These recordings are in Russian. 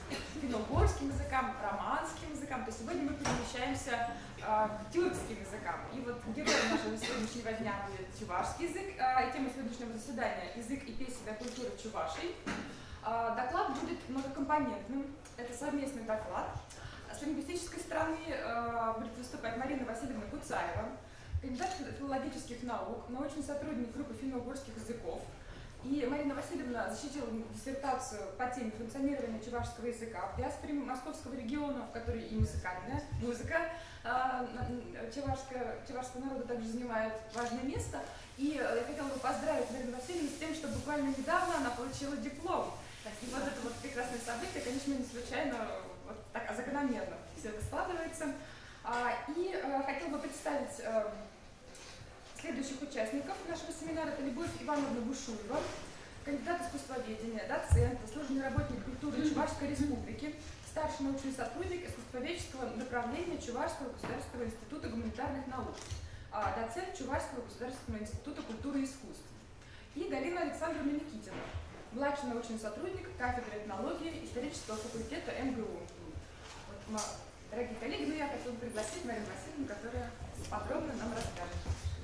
финно-угорским языкам, романским языкам, то сегодня мы перемещаемся к тюркским языкам. И вот героем нашего сегодняшнего дня будет чувашский язык, и тема сегодняшнего заседания – язык и песенная культура чувашей. Доклад будет многокомпонентным, это совместный доклад. С лингвистической стороны будет выступать Марина Васильевна Куцаева, кандидат филологических наук, научный сотрудник группы финно-угорских языков. И Марина Васильевна защитила диссертацию по теме функционирования чувашского языка в диаспоре московского региона, в которой и музыкальная музыка чувашского народа также занимает важное место. И я хотела бы поздравить Марину Васильевну с тем, что буквально недавно она получила диплом. И вот это вот прекрасное событие, конечно, не случайно, вот так закономерно все это складывается. И хотела бы представить следующих участников нашего семинара. Это Любовь Ивановна Бушуева, кандидат искусствоведения, доцент, заслуженный работник культуры Чувашской республики, старший научный сотрудник искусствоведческого направления Чувашского государственного института гуманитарных наук, доцент Чувашского государственного института культуры и искусств. И Галина Александровна Никитина, младший научный сотрудник кафедры этнологии исторического факультета МГУ. Вот, дорогие коллеги, я хотела бы пригласить Марину Васильевну, которая подробно нам расскажет.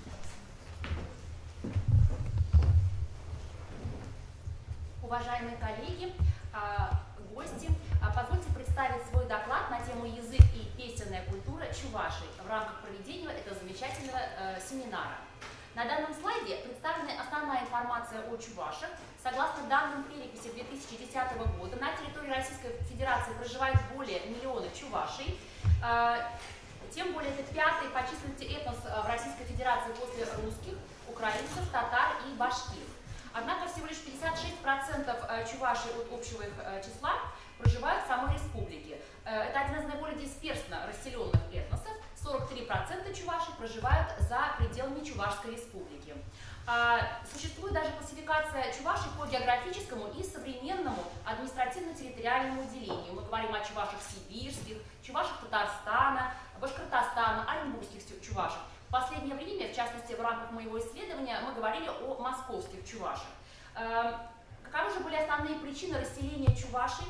Уважаемые коллеги, гости, позвольте представить свой доклад на тему «Язык и песенная культура чувашей» в рамках проведения этого замечательного семинара. На данном слайде представлена основная информация о чувашах. Согласно данным переписи 2010 года, на территории Российской Федерации проживает более миллиона чувашей. Тем более, это пятый по численности этнос в Российской Федерации после русских, украинцев, татар и башкир. Однако всего лишь 56% чувашей от общего их числа проживают в самой республике. Это один из наиболее дисперсно расселенных этносов. 43% чувашей проживают за пределами Чувашской республики. Существует даже классификация чувашей по географическому и современному административно-территориальному делению. Мы говорим о чувашах сибирских, чувашах Татарстана, Башкортостана, оренбургских чувашах. В последнее время, в частности, в рамках моего исследования, мы говорили о московских чувашах. Каковы же были основные причины расселения чувашей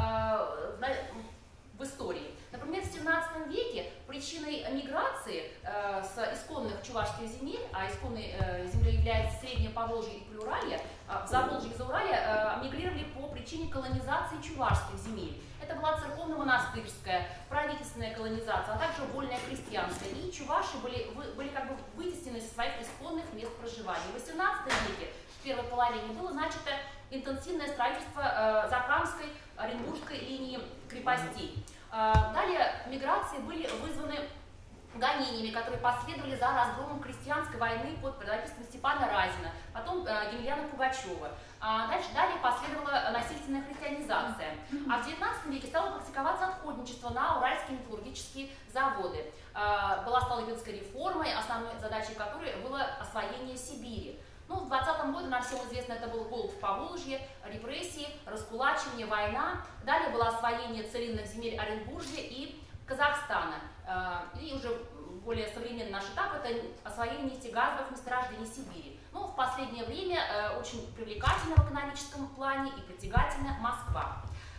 в истории? Например, в 17 веке причиной миграции с исконных чувашских земель, а исконной землей является Среднее Поволжье и Приуралье, в Заволжье и Зауралье мигрировали по причине колонизации чувашских земель. Это была церковно-монастырская, правительственная колонизация, а также вольная крестьянская. И чуваши были как бы вытеснены со своих исконных мест проживания. В 18 веке, в первой половине, было начато интенсивное строительство Закамской, Оренбургской линии крепостей. Далее миграции были вызваны гонениями, которые последовали за разгромом крестьянской войны под предводительством Степана Разина, потом Емельяна Пугачева. Далее последовала насильственная христианизация. А в 19 веке стало практиковаться отходничество на уральские металлургические заводы. Была Столыпинская реформа, основной задачей которой было освоение Сибири. Ну, в 20 году нам всем известно, это был голод в Поволжье, репрессии, раскулачивание, война. Далее было освоение целинных земель Оренбуржья и Казахстана. И уже более современный наш этап – это освоение нефтегазовых месторождений Сибири. Ну, в последнее время очень привлекательна в экономическом плане и притягательна Москва.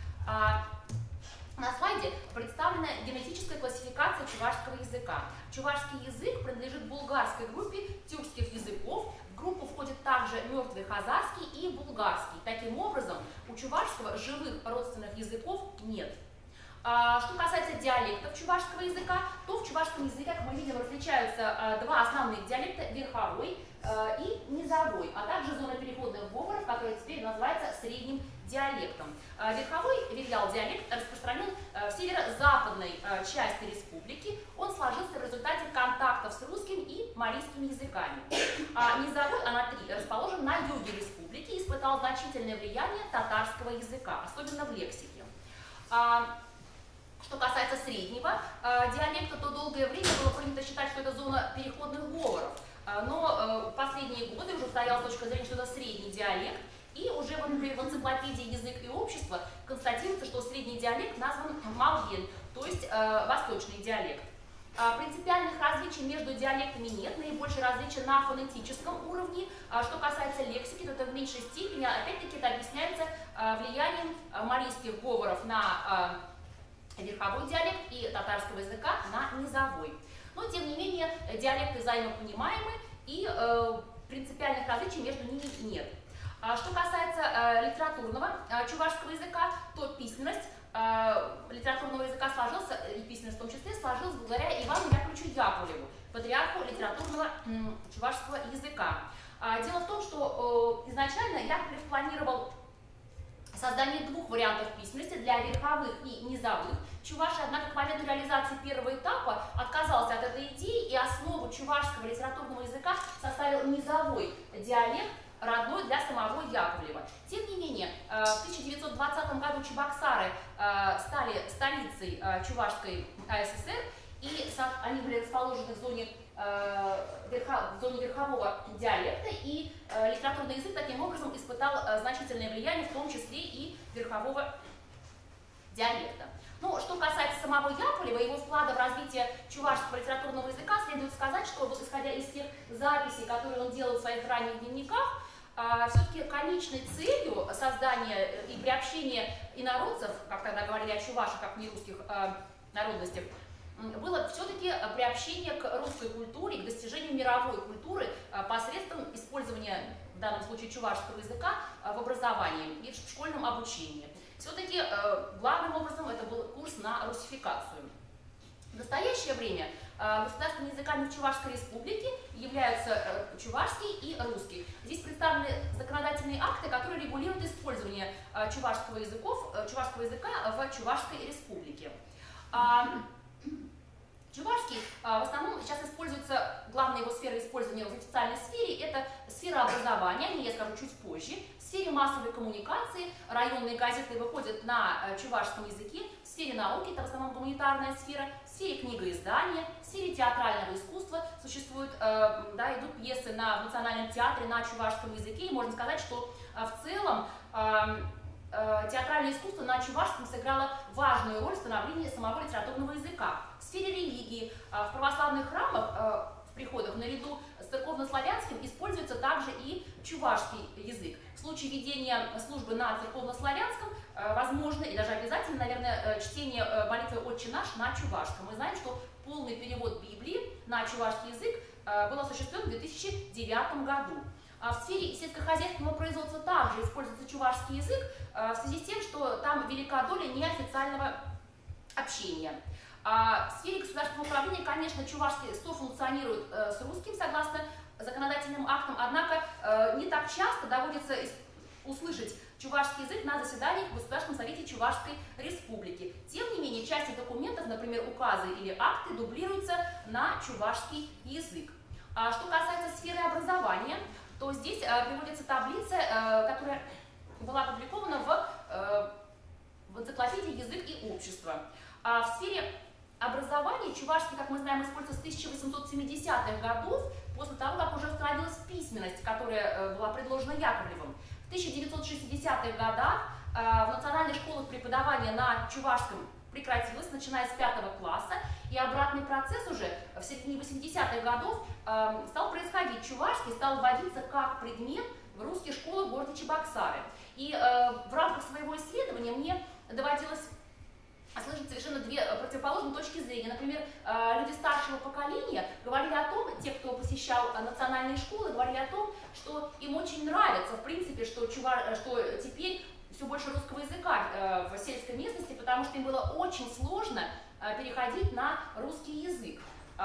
На слайде представлена генетическая классификация чувашского языка. Чувашский язык принадлежит булгарской группе тюркских языков. В группу входят также мертвый хазарский и булгарский. Таким образом, у чувашского живых родственных языков нет. Что касается диалектов чувашского языка, то в чувашском языке, как мы видим, различаются два основных диалекта – верховой и низовой, а также зона переходных говоров, которая теперь называется средним диалектом. Верховой диалект распространен в северо-западной части республики. Он сложился в результате контактов с русским и марийским языками. Низовой анатрий расположен на юге республики и испытал значительное влияние татарского языка, особенно в лексике. Что касается среднего диалекта, то долгое время было принято считать, что это зона переходных говоров. Но в последние годы уже устоялась точка зрения, что это средний диалект. И уже, например, в энциклопедии «Язык и общество» констатируется, что средний диалект назван малген, то есть восточный диалект. Принципиальных различий между диалектами нет, наибольшее различие на фонетическом уровне. Что касается лексики, то это в меньшей степени, опять-таки это объясняется влиянием марийских говоров на верховой диалект и татарского языка на низовой. Но, тем не менее, диалекты взаимопонимаемы и принципиальных различий между ними нет. Что касается литературного чувашского языка, то письменность литературного языка сложился, и письменность в том числе, сложилась благодаря Ивану Яковлевичу Яковлеву, патриарху литературного чувашского языка. Дело в том, что изначально Яковлев планировал создание двух вариантов письменности для верховых и низовых. Чуваши, однако, к моменту реализации первого этапа отказался от этой идеи, и основу чувашского литературного языка составил низовой диалект, родной для самого Яковлева. Тем не менее, в 1920 году Чебоксары стали столицей Чувашской АССР, и они были расположены в зоне верхового диалекта, и литературный язык таким образом испытал значительное влияние, в том числе и верхового диалекта. Ну, что касается самого Яковлева и его вклада в развитие чувашского литературного языка, следует сказать, что вот исходя из тех записей, которые он делал в своих ранних дневниках, все-таки конечной целью создания и приобщения инородцев, как тогда говорили о чувашах, как нерусских народностях, было все-таки приобщение к русской культуре, к достижению мировой культуры посредством использования, в данном случае, чувашского языка в образовании и в школьном обучении. Все-таки главным образом это был курс на русификацию. В настоящее время государственными языками в Чувашской республике являются чувашский и русский. Здесь представлены законодательные акты, которые регулируют использование чувашского языка в Чувашской республике. Чувашский в основном сейчас используется, главная его сфера использования в официальной сфере – это сфера образования, о ней я скажу чуть позже. В сфере массовой коммуникации районные газеты выходят на чувашском языке, в сфере науки – это в основном гуманитарная сфера, в сфере книгоиздания, в сфере театрального искусства существуют, идут пьесы в Национальном театре на чувашском языке, и можно сказать, что в целом театральное искусство на чувашском сыграло важную роль в становлении самого литературного языка. В сфере религии, в православных храмах, в приходах, наряду с церковнославянским используется также и чувашский язык. В случае ведения службы на церковнославянском возможно и даже обязательно, наверное, чтение молитвы «Отче наш» на чувашском. Мы знаем, что полный перевод Библии на чувашский язык был осуществлен в 2009 году. В сфере сельскохозяйственного производства также используется чувашский язык в связи с тем, что там велика доля неофициального общения. В сфере государственного управления, конечно, чувашский софункционирует с русским согласно законодательным актам, однако не так часто доводится услышать чувашский язык на заседаниях в Государственном совете Чувашской республики. Тем не менее, части документов, например, указы или акты, дублируются на чувашский язык. Что касается сферы образования, то здесь приводится таблица, которая была опубликована в энциклопедии «Язык и общество». В сфере образования чувашский, как мы знаем, используется с 1870-х годов, после того, как уже установилась письменность, которая была предложена Яковлевым. В 1960-х годах в национальных школах преподавание на чувашском прекратилось, начиная с 5 класса, и обратный процесс уже в середине 80-х годов стал происходить. Чувашский стал вводиться как предмет в русских школах в городе Чебоксары. И в рамках своего исследования мне доводилось слышать совершенно две противоположные точки зрения. Например, люди старшего поколения говорили о том, те, кто посещал национальные школы, говорили о том, что им очень нравится, в принципе, что теперь все больше русского языка в сельской местности, потому что им было очень сложно переходить на русский язык.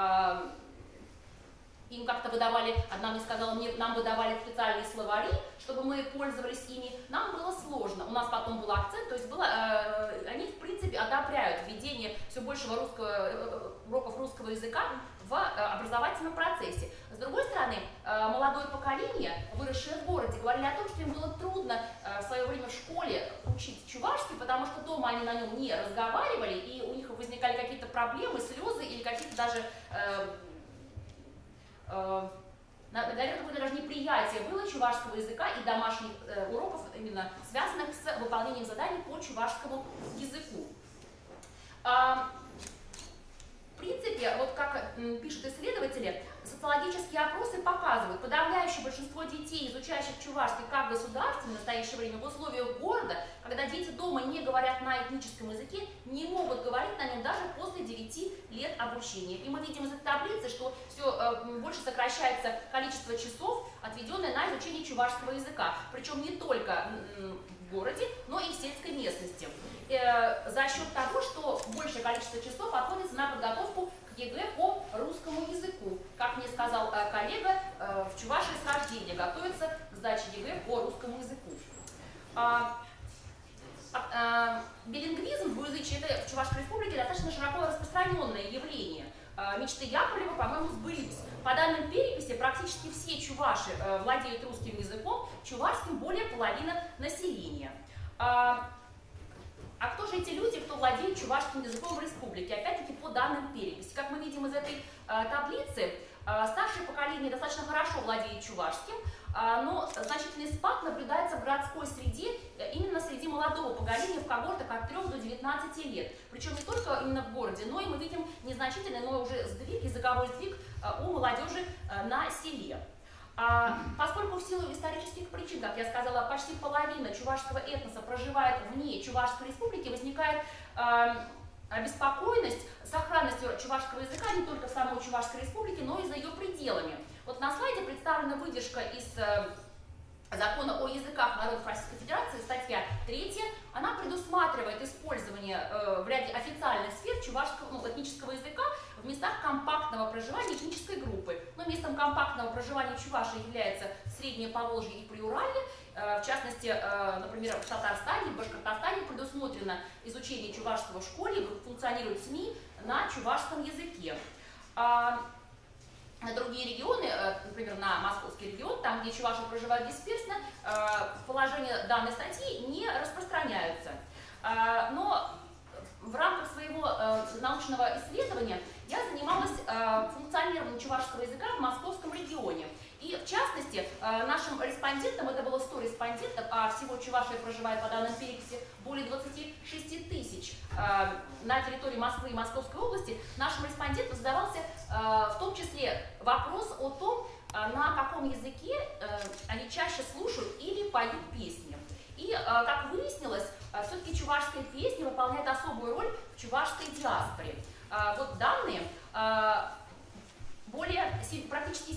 Им как-то выдавали, одна мне сказала, нам выдавали специальные словари, чтобы мы пользовались ими. Нам было сложно. У нас потом был акцент, то есть они, в принципе, одобряют введение все большего уроков русского языка в образовательном процессе. С другой стороны, молодое поколение, выросшее в городе, говорили о том, что им было трудно в свое время в школе учить чувашский, потому что дома они на нем не разговаривали, и у них возникали какие-то проблемы, слезы или какие-то даже наверное, какое-то даже неприятие было чувашского языка и домашних уроков, именно связанных с выполнением заданий по чувашскому языку. В принципе, вот как пишут исследователи, социологические опросы показывают, подавляющее большинство детей, изучающих чувашский как государственный в настоящее время в условиях города, когда дети дома не говорят на этническом языке, не могут говорить на нем даже после 9 лет обучения. И мы видим из этой таблицы, что все больше сокращается количество часов, отведенное на изучение чувашского языка. Причем не только в городе, но и в сельской местности. За счет того, что большее количество часов отводится на подготовку к ЕГЭ по русскому языку. Как мне сказал коллега, в Чувашии с рождения готовится к сдаче ЕГЭ по русскому языку. Билингвизм, двуязычие, это в Чувашской республике достаточно широко распространенное явление. Мечты Яковлева, по-моему, сбылись. По данным переписи, практически все чуваши владеют русским языком, чувашским более половины населения. А кто же эти люди, кто владеет чувашским языком в республике? Опять-таки по данным переписи. Как мы видим из этой таблицы, старшее поколение достаточно хорошо владеет чувашским, но значительный спад наблюдается в городской среде, именно среди молодого поколения в когортах от 3 до 19 лет. Причем не только именно в городе, но и мы видим незначительный, но уже сдвиг, языковой сдвиг у молодежи на селе. Поскольку в силу исторических причин, как я сказала, почти половина чувашского этноса проживает вне Чувашской республики, возникает обеспокоенность сохранностью чувашского языка не только в самой Чувашской республике, но и за ее пределами. Вот на слайде представлена выдержка из Закона о языках народов Российской Федерации, статья 3, она предусматривает использование в ряде официальных сфер чувашского этнического языка в местах компактного проживания этнической группы. Но местом компактного проживания чуваши является Среднее Поволжье и Приуралье. В частности, например, в Татарстане, в Башкортостане предусмотрено изучение чувашского в школе, функционируют СМИ на чувашском языке. На другие регионы, например, на Московский регион, там, где чуваши проживают дисперсно, положения данной статьи не распространяются. Но в рамках своего научного исследования я занималась функционированием чувашского языка в московском регионе. И в частности, нашим респондентам, это было 100 респондентов, а всего Чувашия проживает по данным переписи более 26 тысяч на территории Москвы и Московской области, нашим респондентам задавался в том числе вопрос о том, на каком языке они чаще слушают или поют песни. И, как выяснилось, все-таки чувашская песня выполняет особую роль в чувашской диаспоре. Вот данные. Практически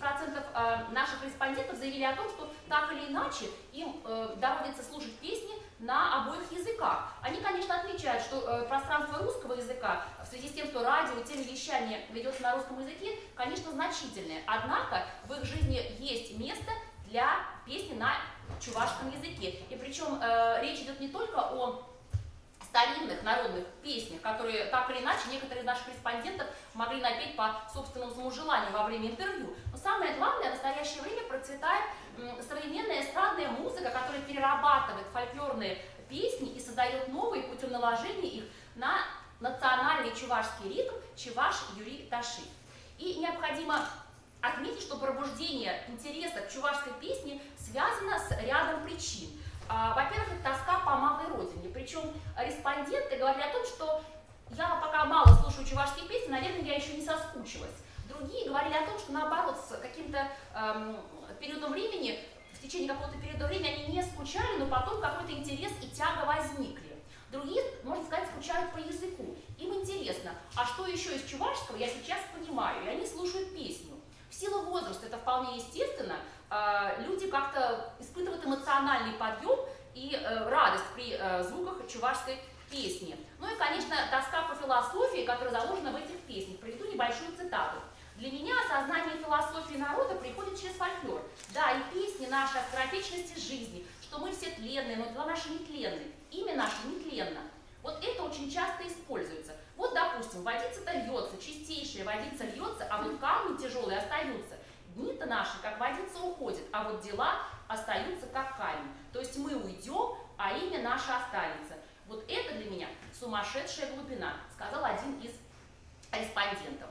70% наших респондентов заявили о том, что так или иначе им доводится слушать песни на обоих языках. Они, конечно, отмечают, что пространство русского языка в связи с тем, что радио и телевещание ведется на русском языке, конечно, значительное. Однако в их жизни есть место для песни на чувашском языке. И причем речь идет не только о старинных народных песнях, которые так или иначе некоторые из наших респондентов могли напеть по собственному своему желанию во время интервью. Но самое главное, в настоящее время процветает современная эстрадная музыка, которая перерабатывает фольклорные песни и создает новые путем наложения их на национальный чувашский ритм чуваш юри таши. И необходимо отметить, что пробуждение интереса к чувашской песне связано с рядом причин. Во-первых, это тоска по малой родине. Причем респонденты говорили о том, что я пока мало слушаю чувашские песни, наверное, я еще не соскучилась. Другие говорили о том, что наоборот, с каким-то периодом времени, в течение какого-то периода времени они не скучали, но потом какой-то интерес и тяга возникли. Другие, можно сказать, скучают по языку. Им интересно, а что еще из чувашского я сейчас понимаю, и они слушают песню. В силу возраста это вполне естественно. Люди как-то испытывают эмоциональный подъем и радость при звуках чувашской песни. Ну и, конечно, тоска по философии, которая заложена в этих песнях. Приведу небольшую цитату. «Для меня осознание философии народа приходит через фольклор. Да, и песни наши о скоротечности жизни, что мы все тленные, но дела наши нетленные. Имя наше нетленно». Вот это очень часто используется. Вот, допустим, водица-то льется, чистейшая водица льется, а вот камни тяжелые остаются. Дни-то наши, как водица, уходят, а вот дела остаются, как камень. То есть мы уйдем, а имя наше останется. Вот это для меня сумасшедшая глубина, сказал один из респондентов.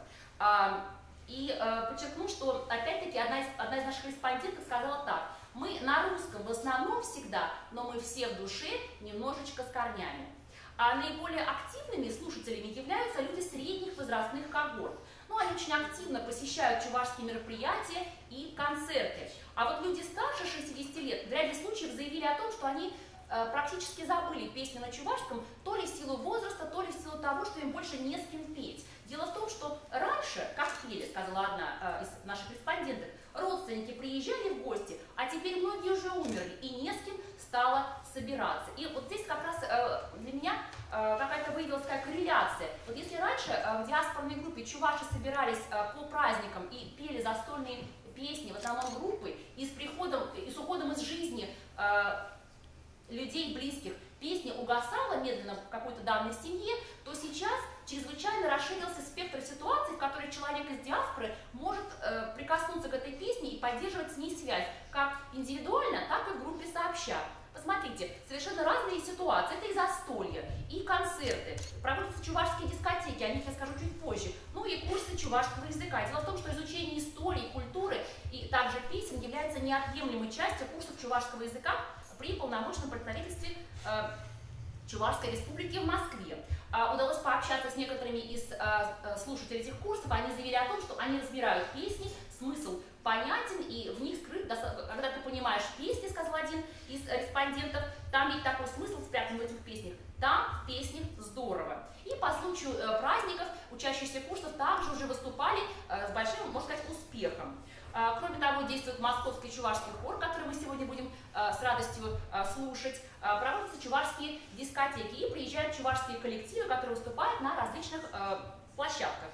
И подчеркну, что опять-таки одна из наших респондентов сказала так: мы на русском в основном всегда, но мы все в душе немножечко с корнями. А наиболее активными слушателями являются люди средних возрастных когорт. Ну, они очень активно посещают чувашские мероприятия и концерты. А вот люди старше 60 лет в ряде случаев заявили о том, что они практически забыли песни на чувашском, то ли в силу возраста, то ли в силу того, что им больше не с кем петь. Дело в том, что раньше, как пели, сказала одна из наших респонденток, родственники приезжали в гости, а теперь многие уже умерли, и не с кем стало собираться. И вот здесь как раз для меня какая-то выявилась такая корреляция. Вот если раньше в диаспорной группе чуваши собирались по праздникам и пели застольные песни, в основном группы, и с уходом из жизни людей близких песня угасала медленно в какой-то данной семье, то сейчас чрезвычайно расширился спектр ситуаций, в которых человек из диаспоры может прикоснуться к этой песне и поддерживать с ней связь, как индивидуально, так и в группе сообща. Посмотрите, совершенно разные ситуации. Это и застолья, и концерты. Проводятся чувашские дискотеки, о них я скажу чуть позже. Ну и курсы чувашского языка. Дело в том, что изучение истории, культуры и также песен является неотъемлемой частью курсов чувашского языка при полномочном представительстве Чувашской республики в Москве. Удалось пообщаться с некоторыми из слушателей этих курсов. Они заявили о том, что они разбирают песни, смысл понятен, и в них скрыт, когда ты понимаешь песни, сказал один из респондентов, там есть такой смысл спрятан в этих песнях, там в песнях здорово. И по случаю праздников учащиеся курсов также уже выступали с большим, можно сказать, успехом. Кроме того, действует московский чувашский хор, который мы сегодня будем с радостью слушать. Проводятся чувашские дискотеки и приезжают чувашские коллективы, которые выступают на различных площадках.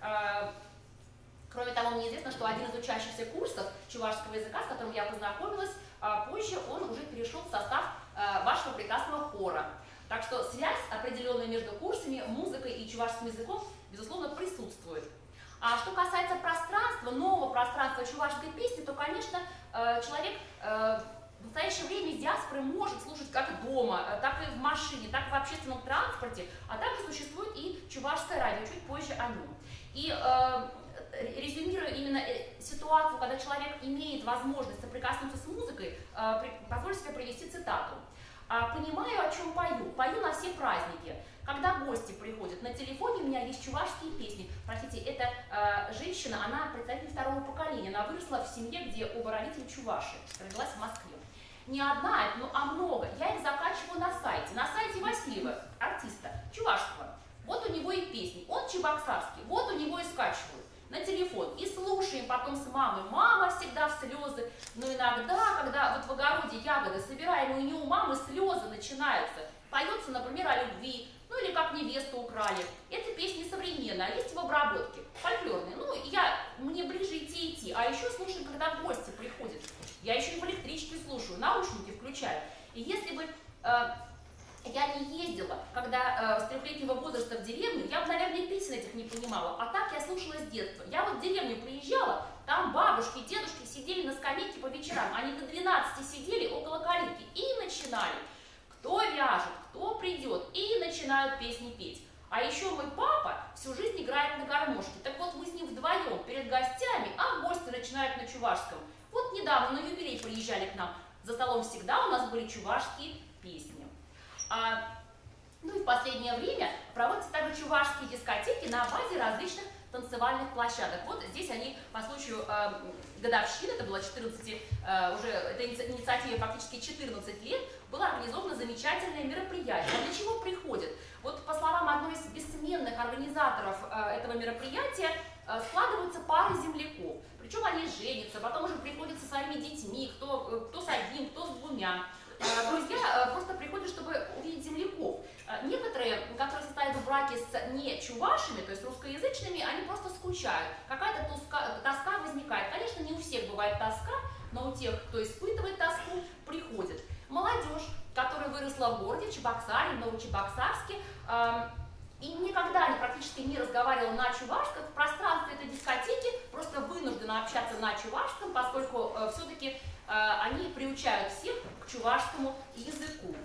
Кроме того, мне известно, что один из учащихся курсов чувашского языка, с которым я познакомилась, позже он уже перешел в состав вашего прекрасного хора. Так что связь определенная между курсами, музыкой и чувашским языком, безусловно, присутствует. А что касается пространства, нового пространства чувашской песни, то, конечно, человек в настоящее время из диаспоры может слушать как дома, так и в машине, так и в общественном транспорте, а также существует и чувашское радио, чуть позже о нем. И резюмируя именно ситуацию, когда человек имеет возможность соприкоснуться с музыкой, позволю себе привести цитату. «Понимаю, о чем пою. Пою на все праздники. Когда гости приходят, на телефоне у меня есть чувашские песни». Простите, эта женщина, она представитель второго поколения. Она выросла в семье, где оба родителя чуваши. Родилась в Москве. Не одна, а много. Я их закачиваю на сайте Васильева, артиста, чувашского. Вот у него и песни. Он чебоксарский. Вот у него и скачиваю на телефон. И слушаем потом с мамой. Мама всегда в слезы. Но иногда, когда вот в огороде ягоды собираем, и у нее у мамы слезы начинаются. Поется, например, о любви. Ну или как невесту украли. Это песни современные, а есть в обработке, фольклорные. Ну, мне ближе идти. А еще слушаем, когда гости приходят. Я еще и в электричке слушаю, наушники включаю. И если бы я не ездила, когда с 3-летнего возраста в деревню, я бы, наверное, песен этих не понимала. А так я слушала с детства. Я вот в деревню приезжала, там бабушки, дедушки сидели на скамейке по вечерам. Они до 12 сидели около калитки и начинали. Кто вяжет, кто придет, и начинают песни петь. А еще мой папа всю жизнь играет на гармошке. Так вот мы с ним вдвоем перед гостями, а гости начинают на чувашском. Вот недавно на юбилей приезжали к нам. За столом всегда у нас были чувашские песни. Ну и в последнее время проводятся также чувашские дискотеки на базе различных танцевальных площадок. Вот здесь они по случаю годовщины, это было 14, уже эта инициативе фактически 14 лет, было организовано замечательное мероприятие. А для чего приходят? Вот по словам одной из бессменных организаторов этого мероприятия, складываются пары земляков. Причем они женятся, потом уже приходят со своими детьми, кто с одним, кто с двумя. Друзья просто приходят, чтобы увидеть земляков. Некоторые, которые состоят в браке с не чувашами, то есть русскоязычными, они просто скучают. Какая-то тоска возникает. Конечно, не у всех бывает тоска, но у тех, кто испытывает тоску, приходит. Молодежь, которая выросла в городе, в Чебоксаре, в Новочебоксарске, и никогда они практически не разговаривала на чувашском, в пространстве этой дискотеки просто вынуждена общаться на чувашском, поскольку все-таки они приучают всех к чувашскому языку.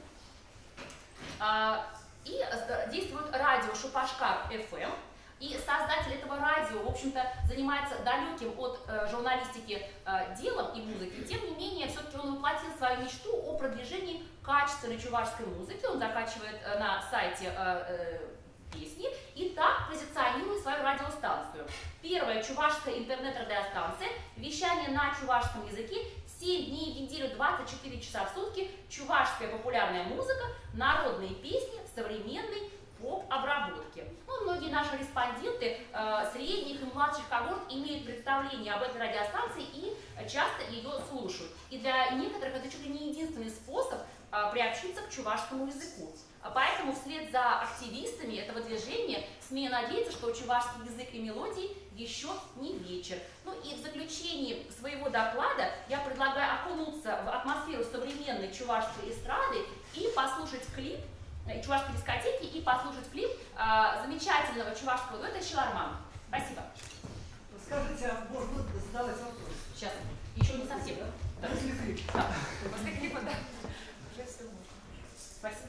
И действует радио Шупашкар FM, и создатель этого радио радио, в общем-то, занимается далеким от журналистики делом и музыки, тем не менее, все-таки он воплотил свою мечту о продвижении качественной чувашской музыки. Он закачивает на сайте песни и так позиционирует свою радиостанцию. Первая чувашская интернет-радиостанция, вещание на чувашском языке, 7 дней в неделю, 24 часа в сутки, чувашская популярная музыка, народные песни в современной поп-обработке. Ну, многие наши респонденты средних и младших когорт имеют представление об этой радиостанции и часто ее слушают. И для некоторых это чуть ли не единственный способ приобщиться к чувашскому языку. Поэтому вслед за активистами этого движения смею надеяться, что чувашский язык и мелодии еще не вечер. Ну и в заключении своего доклада я предлагаю окунуться в атмосферу современной чувашской эстрады и послушать клип чувашской дискотеки и послушать клип замечательного чувашского дуэта «Шиларман». Спасибо. Скажите, может быть, задавать вопрос? Сейчас. Еще не совсем. Да. После клипа. Да. После клипа, да. Уже все можно. Спасибо.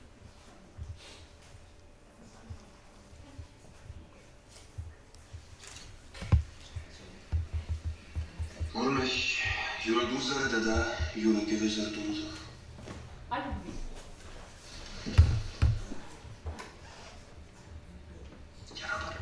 Oğlum, yürüdüğü zarıda da yürü gibi zarıdığımız. О любви. Yarabar.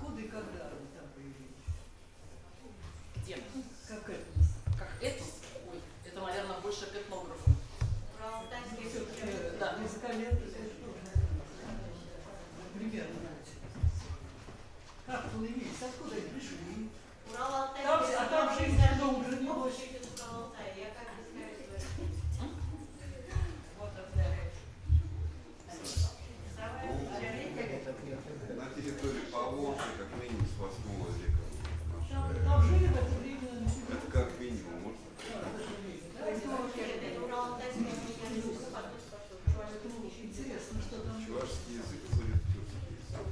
откуда и когда они там появились? Где? Как это? Как этнос? Ой, это, наверное, больше к этнографу. Да. Языкомет, примерно. Как появились? Откуда они пришли? А там жизнь долго занялась. На территории Поволжья, как минимум, с 8 века. Там жили в это время. Это как минимум, может быть. Интересно, что там. Чувашский язык входит в тюркский язык.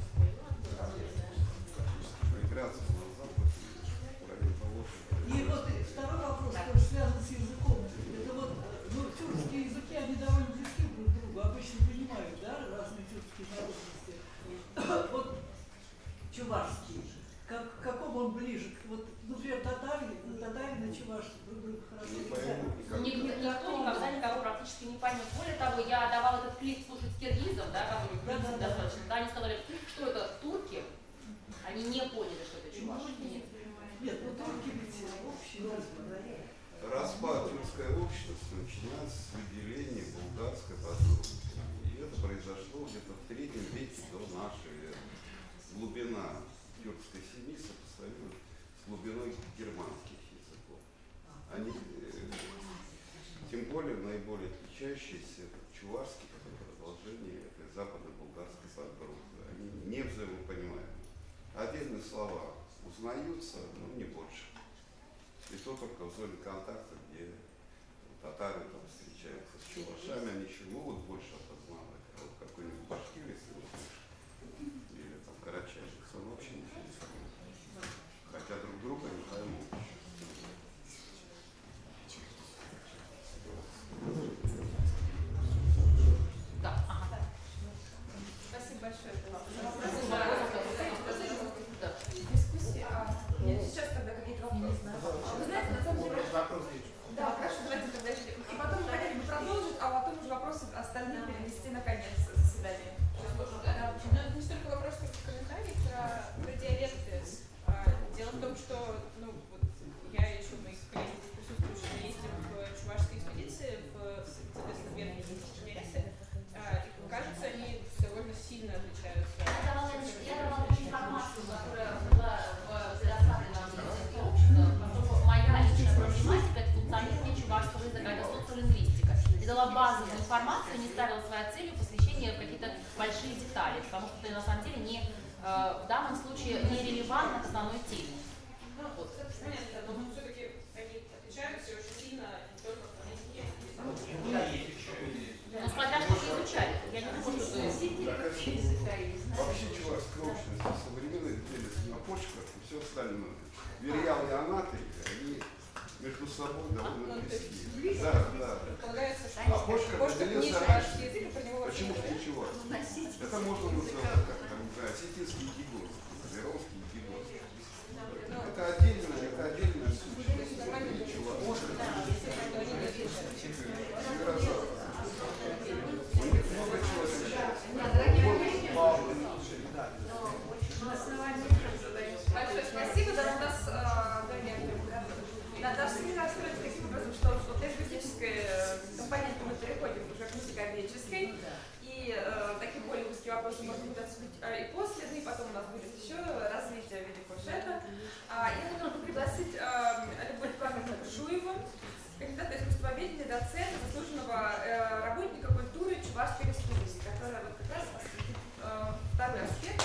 Миграция на запад, в районе Поволжья. И вот второй вопрос, который связан с языком. Это вот, ну, тюркские языки, они довольно близки друг к другу, обычно понимают, да, разные тюркские народности. Вот чувашский, к какому он ближе? Вот, например, татарин и чувашский друг друга хорошо Не понимают. пойму, никак. Никто никогда никого практически не поймет. Более того, я давала этот клип слушать киргизов, да, которые Да. достаточно. Да, они сказали, что это турки. Они не поняли, что это чуваши. Нет, ну турки ведь общие. Распад тюркского общества начинается с выделения булгарской подробности. И это произошло где-то в 3 веке до нашей эры. Глубина тюркской семьи сопоставима с глубиной германских языков. Они, тем более, наиболее отличающиеся это чувашский, это продолжение этой западно-булгарской подробности. Они не взаимопонимаемы. Отдельные слова узнаются, но не больше. И то только в зоне контакта, где татары там встречаются с чувашами, они еще могут больше опознавать. А вот какой-нибудь башкир, если вы слышите, или там карачаевец, он вообще ничего не знает. Хотя друг друга не поймут. Да, ага. Спасибо большое за вопрос. Да. Дискуссии. Сейчас тогда какие-то вопросы. Вы знаете, на самом деле... Да, хорошо, давайте тогда еще. И потом мы хотели бы продолжить, а потом уже вопросы остальные перенести на конец заседания. Ну, не столько вопрос, как комментарий про диалекты. Дело в том, что вот я еще моих коллег здесь присутствующих ездим в чувашской экспедиции, соответственно, верхние диалекты. И кажется, они довольно сильно отличаются. Я давала информацию, которая была предоставлена Министерству общества, поскольку моя личная проблематика — это функционирование чувашского языка, это социолингвистика. Я дала базовую информацию, не ставила своей целью посвящение в какие-то большие детали, потому что это на самом деле не, в данном случае не релевантно к основной теме. Вот. Понятно, но все-таки они отличаются очень сильно не только в языке. Ну, смотря что вы изучали. Я не думаю, что Вообще чувашская общность современная делится на почках и все остальное. Верьял и Анаты, они между собой довольно близки. Да. Предполагается, что А почка не разделился чувашский раньше. язык, и про него вообще Почему не говорят. ничего? Это можно называть как там, не знаю, осетинский египетский, перовский египетский. Это отдельная сущность. Ничего. У них много чего отличается. Большое спасибо. Да, у нас наш семинар строится таким образом, что от лингвистической компоненты мы переходим уже к музыкально-лирической. И такие более узкие вопросы можно будет обсудить и после, и потом у нас будет еще развитие в виде фуршета. Я хотела бы пригласить Любовь Павловну Шуеву, кандидата искусствоведения, доцента, заслуженного работника культуры Чувашской республики, которая вот как раз осветит второй аспект.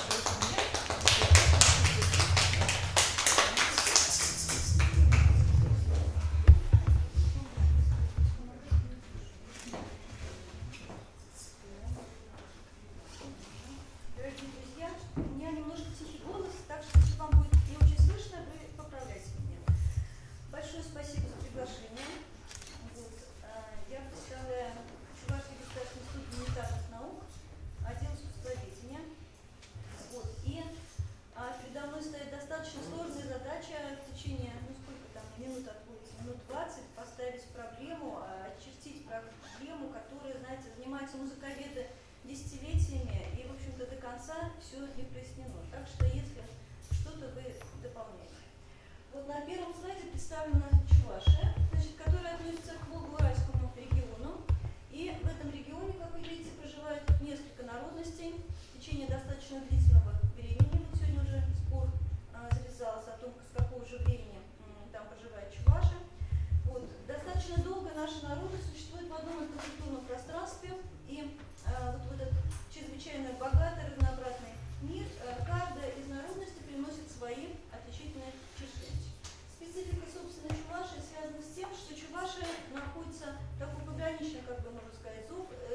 Дорогие друзья, у меня немножко тихий голос, так что если вам будет не очень слышно, вы поправляйте меня. Большое спасибо за приглашение. Я представляю Чувашский государственный институт гуманитарных наук, отдел искусствоведения. И передо мной стоит достаточно сложная задача в течение, сколько там, минут отводится, минут 20, поставить проблему, очертить проблему, которая, знаете, занимаются музыковеды десятилетиями, и, в общем-то, до конца все не прояснено. Так что, если дополнять. Вот на первом слайде представлена Чувашия, значит, которая относится к Волго-Уральскому региону. И в этом регионе, как вы видите, проживает несколько народностей в течение достаточно длительного времени. Вот сегодня уже спор завязался о том, с какого же времени там проживает Чувашия. Вот. Достаточно долго наши народы существуют в одном этнокультурном пространстве, и вот в этот чрезвычайно богатый, разнообразный мир каждая из народностей приносит свои отличительные черты. Специфика, собственно, Чувашии связана с тем, что Чувашия находится в такой пограничной, как бы можно сказать,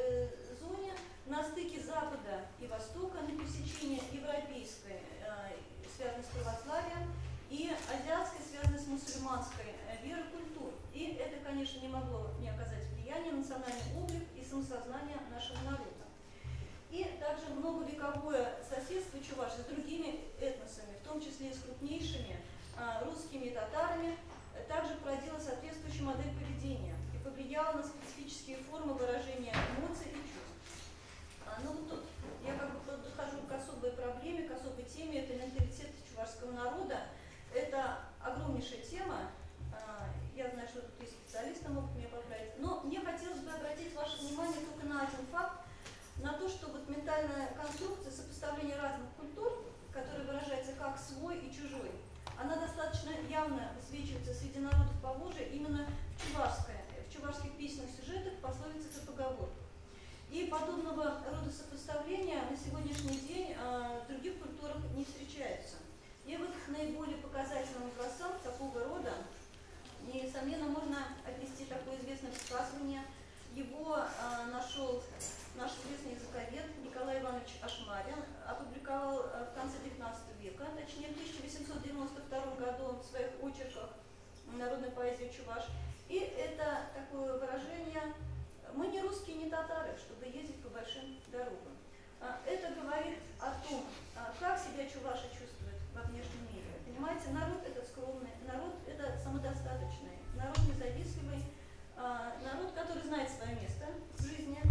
зоне на стыке Запада и Востока, на пересечении европейской, связанной с православием, и азиатской, связанной с мусульманской верой культурой. И это, конечно, не могло не оказать влияния на национальный облик и самосознание нашего народа. И также многовековое соседство Чувашии с другими этносами, в том числе и с крупнейшими русскими и татарами, также породило соответствующую модель поведения и повлияло на специфические формы выражения эмоций и чувств. Ну вот тут я как бы подхожу к особой проблеме, к особой теме, это менталитет чувашского народа. Это огромнейшая тема. Я знаю, что тут есть специалисты, могут меня поправить. Но мне хотелось бы обратить ваше внимание только на один факт, на то, что вот ментальная конструкция сопоставления разных культур, которая выражается как свой и чужой, она достаточно явно высвечивается среди народов Поволжья именно в чувашских песенных сюжетах, пословицах и поговорках. И подобного рода сопоставления на сегодняшний день в других культурах не встречаются. И вот к наиболее показательным образцам такого рода, несомненно, можно отнести такое известное высказывание. Его нашел наш известный языковед Николай Иванович Ашмарин, опубликовал в конце XIX века, точнее в 1892 году в своих очерках «Народная поэзия Чуваш». И это такое выражение «мы не русские, не татары, чтобы ездить по большим дорогам». Это говорит о том, как себя чуваши чувствуют во внешнем мире. Понимаете, народ это скромный, народ это самодостаточный, народ независимый, народ, который знает свое место в жизни.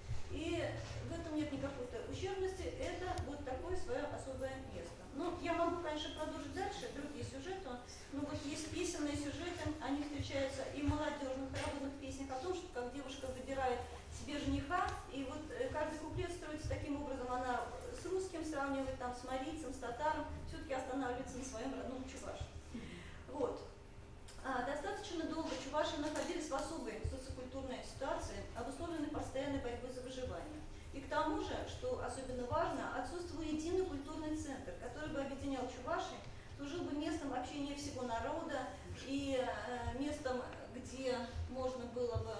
И в этом нет никакой-то ущербности, это вот такое свое особое место. Ну, я могу, конечно, продолжить дальше другие сюжеты, но вот есть песенные сюжеты, они встречаются и в молодежных хороводных песнях о том, что как девушка выбирает себе жениха, и вот каждый куплет строится таким образом, она с русским сравнивает, там, с марийцем, с татаром, все-таки останавливается на своем родном Чувашии. Вот. Достаточно долго чуваши находились в особой социокультурной ситуации, обусловленной постоянной борьбой за выживание. И к тому же, что особенно важно, отсутствовал единый культурный центр, который бы объединял чуваши, служил бы местом общения всего народа и местом, где можно было бы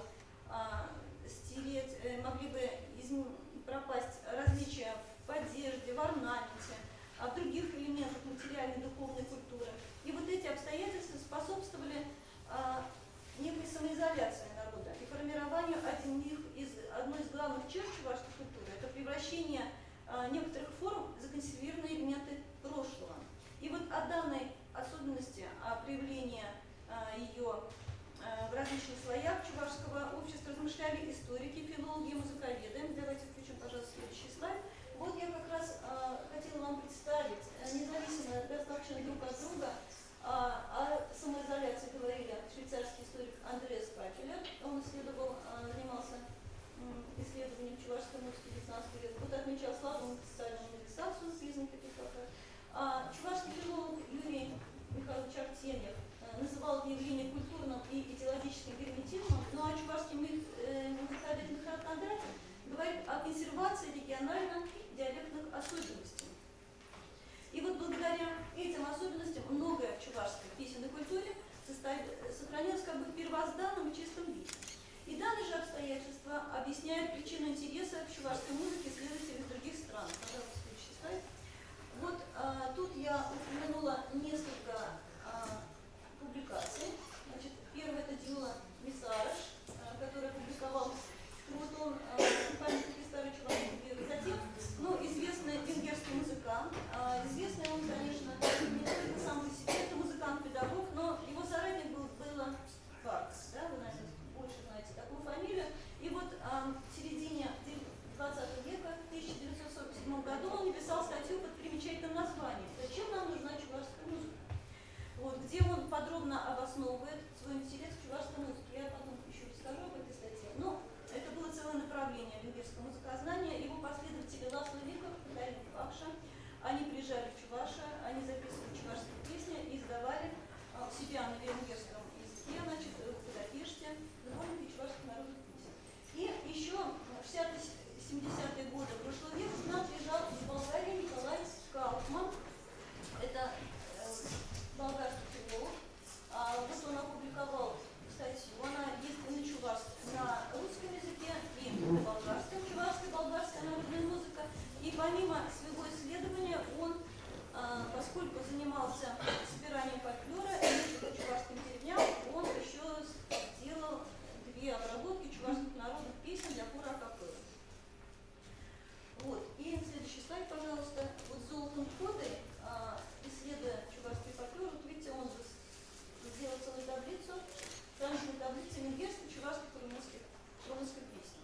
стереть, могли бы пропасть различия в одежде, в орнаменте, в других элементах материальной духовной культуры. И вот эти обстоятельства способствовали некой самоизоляции народа и формированию одной из главных черт чувашской культуры – это превращение некоторых форм в законсервированные элементы прошлого. И вот о данной особенности, о проявлении ее в различных слоях чувашского общества размышляли историки, филологи, музыковеды. Давайте включим, пожалуйста, следующий слайд. Вот я как раз хотела вам представить, независимо достаточно друг от друга, о самоизоляции говорили швейцарский историк Андреас Капеллер. Он занимался исследованием чувашской музыки XIX века. Вот отмечал слабую социальную мобилизацию, признаки таких. Чувашский филолог Юрий Михайлович Артемьев называл это явление культурным и идеологическим герметизмом, ну а чувашский музыковед Михаил Кондратьев говорит о консервации регионально-диалектных особенностей. И вот благодаря этим особенностям многое в чувашской песенной культуре сохранилось как бы в первозданном и чистом виде. И данные же обстоятельства объясняют причину интереса к чувашской музыке исследователей из других стран. Пожалуйста, следующий слайд. Вот тут я упомянула несколько публикаций. Значит, первый это Дюла Мисараш, который опубликовал трудом памятники старой чувашской веры. Затем, известный венгерский музыкант. Известный он, конечно, не только сам по себе, это музыкант-педагог, но его соратник был Фаркс, да, вы, наверное, больше знаете такую фамилию. И вот в середине 20 века, в 1947 году, он написал статью под примечательным названием «Зачем нам нужна чувашская музыка?». подробно обосновывает свой интерес к чувашской музыке. Я потом еще расскажу об этой статье. Но это было целое направление венгерского музыкознания. Его последователи Ласло Виков, Дарья Пакша, они приезжали в Чувашию, они записывали чувашские песни и издавали у себя на венгерском языке, значит, в Будапеште, сборники чувашских народных песен. И еще в 70-е годы прошлого века к нам приезжал из Болгарии Николай Кауфман. Это болгарский филолог. Вот он опубликовал статью. Она есть и на русском языке, и на болгарском. Болгарская народная музыка. И помимо своего исследования он, поскольку занимался собиранием фольклора и чувашским деревням, он еще сделал 2 обработки чувашских народных песен для хора акапеллы. Вот. И следующий слайд, пожалуйста. Вот Золотом Ходой, исследуя чувашский фольклор, вот видите, он сделал целую таблицу, сравнительную таблицу венгерских, чувашских и румынских песен.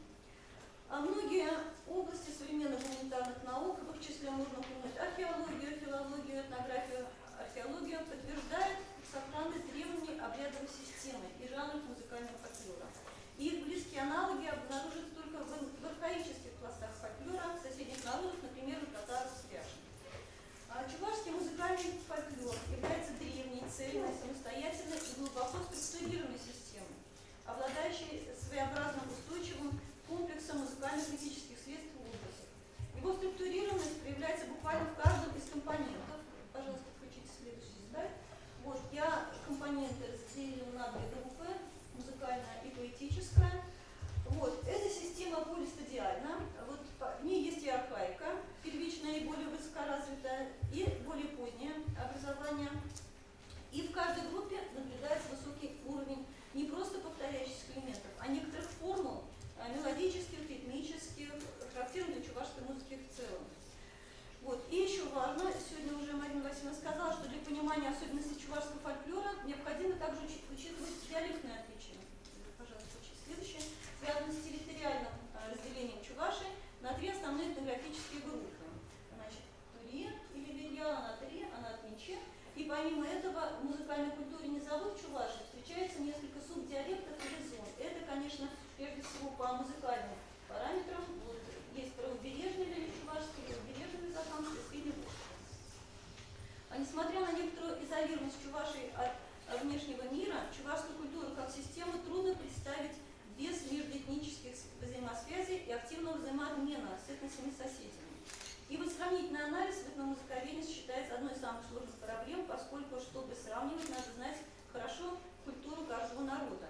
Многие области современных гуманитарных наук, в их числе можно упомянуть археологию, филологию, этнографию, археологию, подтверждают сохранность древней обрядовой системы и жанров музыкального фольклора. И их близкие аналоги обнаружатся только в архаических пластах фольклора соседних народов, например, у татар свяжен. Чувашский музыкальный фольклор является древней, цельной, самостоятельной и глубоко структурированной системой, обладающей своеобразным устойчивым комплексом музыкально-критических средств в области. Его структурированность проявляется буквально в каждом из компонентов. Пожалуйста, включите следующий слайд. Вот, я компоненты разделила на 2 группы, музыкальная и поэтическая. Вот, эта система полистадиальна. Вот, в ней есть и архаика, первичная и более высокоразвитая, и более позднее образование. И в каждой группе наблюдается высокий уровень не просто повторяющихся элементов, а некоторых формул, мелодических, ритмических, характерных для чувашской музыки в целом. Вот. И еще важно, сегодня уже Марина Васильевна сказала, что для понимания особенностей чувашского фольклора необходимо также учитывать диалектные отличия. Пожалуйста, следующее. Связано с территориальным разделением Чувашии на 3 основные этнографические группы. Значит, Тури или Вилья, она Тури, она Отмече. И помимо этого в музыкальной культуре низовых Чувашей встречается несколько субдиалектов или зон. Это, конечно, прежде всего по музыкальным параметрам. Вот, есть правобережный или чувашский, левобережный Казахстанский, средний Волжский. Несмотря на некоторую изолированность Чувашей от внешнего мира, чувашскую культуру как систему трудно представить без междуэтнических взаимосвязей и активного взаимообмена с этносами соседями. И вот сравнительный анализ в этномузыковедении считается одной из самых сложных проблем, поскольку, чтобы сравнивать, надо знать хорошо культуру каждого народа.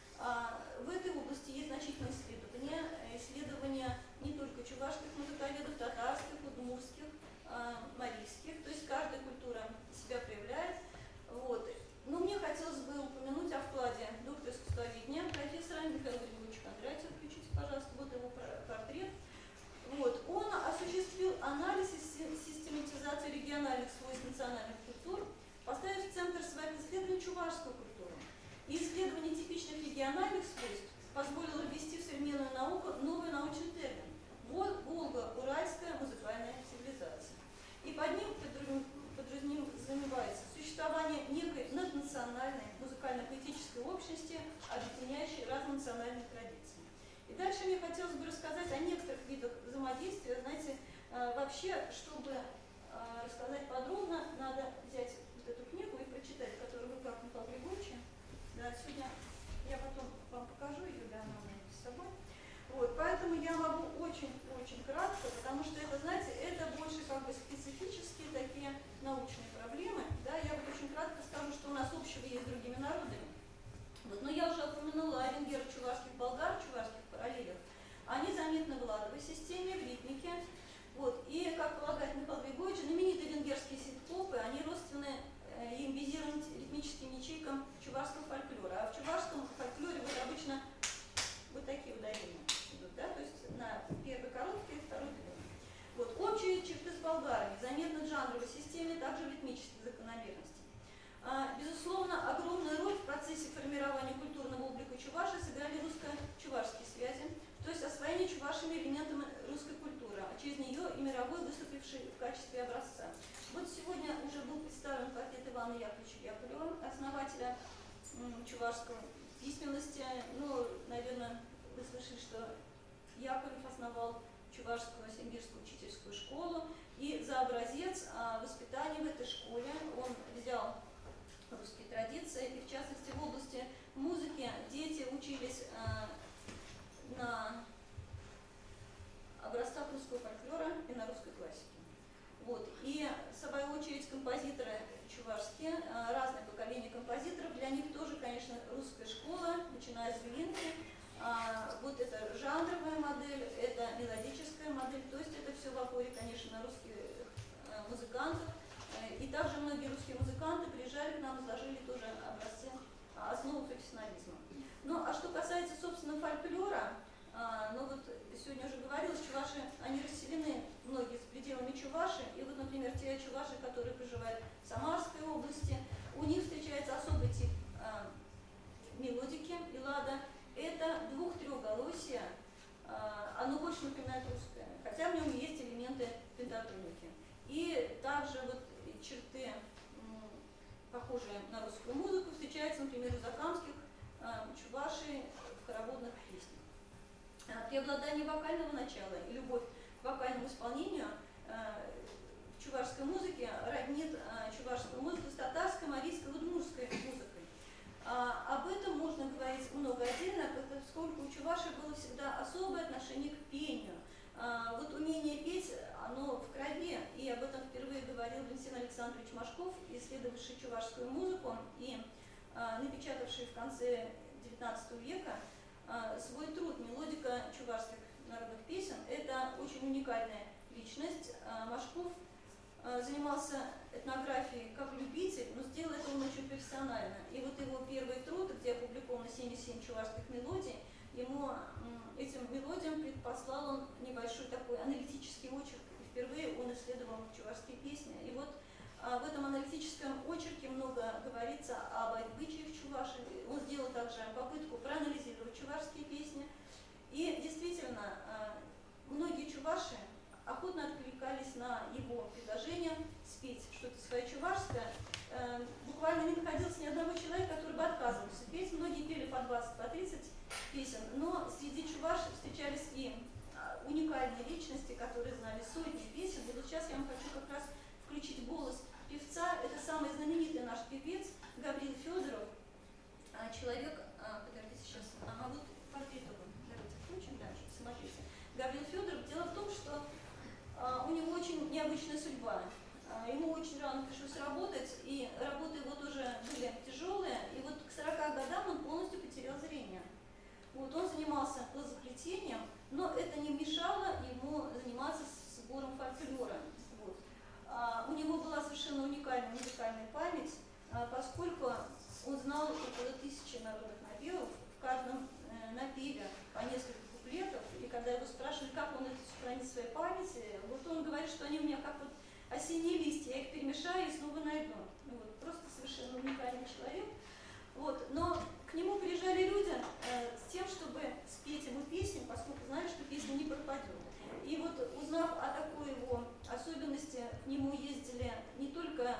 В этой области есть значительные исследования не только чувашских музыковедов, татарских, удмуртских, марийских, то есть каждая культура себя проявляет. Вот. Но мне хотелось бы упомянуть о вкладе доктора искусствоведения профессора Михаила Григорьевича Кондратьева. Включите, пожалуйста, вот его портрет. Вот. Он осуществил анализ и систематизацию региональных свойств национальных культур, поставив в центр своих исследований чувашскую культуру. И исследование типичных региональных свойств позволило ввести в современную науку новый научный термин – Волго-Уральская музыкальная цивилизация. И под ним подразумевается существование некой наднациональной музыкально-поэтической общности, объединяющей разнонациональные традиции. И дальше мне хотелось бы рассказать о некоторых видах взаимодействия. Знаете, вообще, чтобы рассказать подробно, надо взять вот эту книгу и прочитать, которую вы как Михаил Григорьевич. Да, сегодня я потом вам покажу ее, да, она у меня с собой. Вот, поэтому я могу очень кратко, потому что это, знаете, это больше как бы специфические такие научные проблемы. Да, я вот очень кратко скажу, что у нас общего есть с другими народами. Вот, но я уже упомянула о венгерах, чувашских, болгар, чувашских параллелях. Они заметны в ладовой системе, в ритмике. Вот, и, как полагает Михаил Григорьевич, знаменитые венгерские синкопы, они родственны и имбизированы ритмическим ячейкам чувашского фольклора. А в чувашском фольклоре вот обычно вот такие ударения идут, да, то есть на первый короткий, второй длинный. Вот, общие черты с болгарами заметны в жанровой системе, также в ритмических закономерностях. Безусловно, огромную роль в процессе формирования культурного облика Чувашии сыграли русско-чувашские связи, то есть освоение чувашами элементами русской культуры, а через нее и мировой, выступивший в качестве образца. Вот сегодня уже был представлен портрет Ивана Яковлевича Яковлева, основателя основателя чувашской письменности. Ну, наверное, вы слышали, что Яковлев основал Чувашскую симбирскую учительскую школу, и за образец воспитания в этой школе он взял русские традиции, и в частности в области музыки дети учились на образцах русского фольклора и на русской классике. Вот. И, в свою очередь, композиторы чувашские, разные поколения композиторов, для них тоже, конечно, русская школа, начиная с Глинки. Вот это жанровая модель, это мелодическая модель, то есть это все в опоре, конечно, на русских музыкантов. И также многие русские музыканты приезжали к нам, изложили тоже образцы, основу профессионализма. Ну, а что касается, собственно, фольклора, ну вот сегодня уже говорилось, чуваши, они расселены, многие с пределами Чуваши, и вот, например, те чуваши, которые проживают в Самарской области, у них встречается особый тип мелодики и лада. Это двух-трехголосие, оно больше напоминает русское, хотя в нем есть элементы пентатоники. И также вот черты, похожие на русскую музыку, встречаются, например, у закамских чувашей в хороводных песнях. Преобладание вокального начала и любовь к вокальному исполнению в чувашской музыке роднит чувашскую музыку с татарской, марийской, удмуртской музыкой. Об этом можно говорить много отдельно, поскольку у чувашей было всегда особое отношение к пению. Вот умение петь, оно в крови, и об этом впервые говорил Валентин Александрович Машков, исследовавший чувашскую музыку и напечатавший в конце XIX века свой труд «Мелодика чувашских народных песен». Это очень уникальная личность. Машков занимался этнографией как любитель, но сделал это он очень профессионально. И вот его первый труд, где опубликовано 77 чувашских мелодий, ему этим мелодиям предпослал он небольшой такой аналитический очерк. И впервые он исследовал чувашские песни. И вот в этом аналитическом очерке много говорится об обычаях чувашей. Он сделал также попытку проанализировать чувашские песни. И действительно, многие чуваши охотно откликались на его предложение спеть что-то свое чувашское. Буквально не находилось ни одного человека, который бы отказывался петь. Многие пели по 20, по 30 песен, но среди чувашей встречались и уникальные личности, которые знали сотни песен. И вот сейчас я вам хочу как раз включить голос певца. Это самый знаменитый наш певец Гаврил Федоров. Человек, подождите сейчас, вот портрет его, давайте включим дальше, смотрите. Гаврил Федоров, дело в том, что у него очень необычная судьба. Ему очень рано пришлось работать, и работы его тоже были тяжелые, и вот к 40 годам он полностью потерял зрение. Вот, он занимался лозоплетением, но это не мешало ему заниматься сбором фольклора. Вот. У него была совершенно уникальная музыкальная память, поскольку он знал около 1000 народных напевов, в каждом напеве по несколько куплетов, и когда его спрашивали, как он это сохранит в своей памяти, вот он говорит, что они у меня как вот осенние листья, я их перемешаю и снова найду. Ну, вот, просто совершенно уникальный человек. Вот. Но к нему приезжали люди с тем, чтобы спеть ему песню, поскольку знали, что песня не пропадет. И вот, узнав о такой его особенности, к нему ездили не только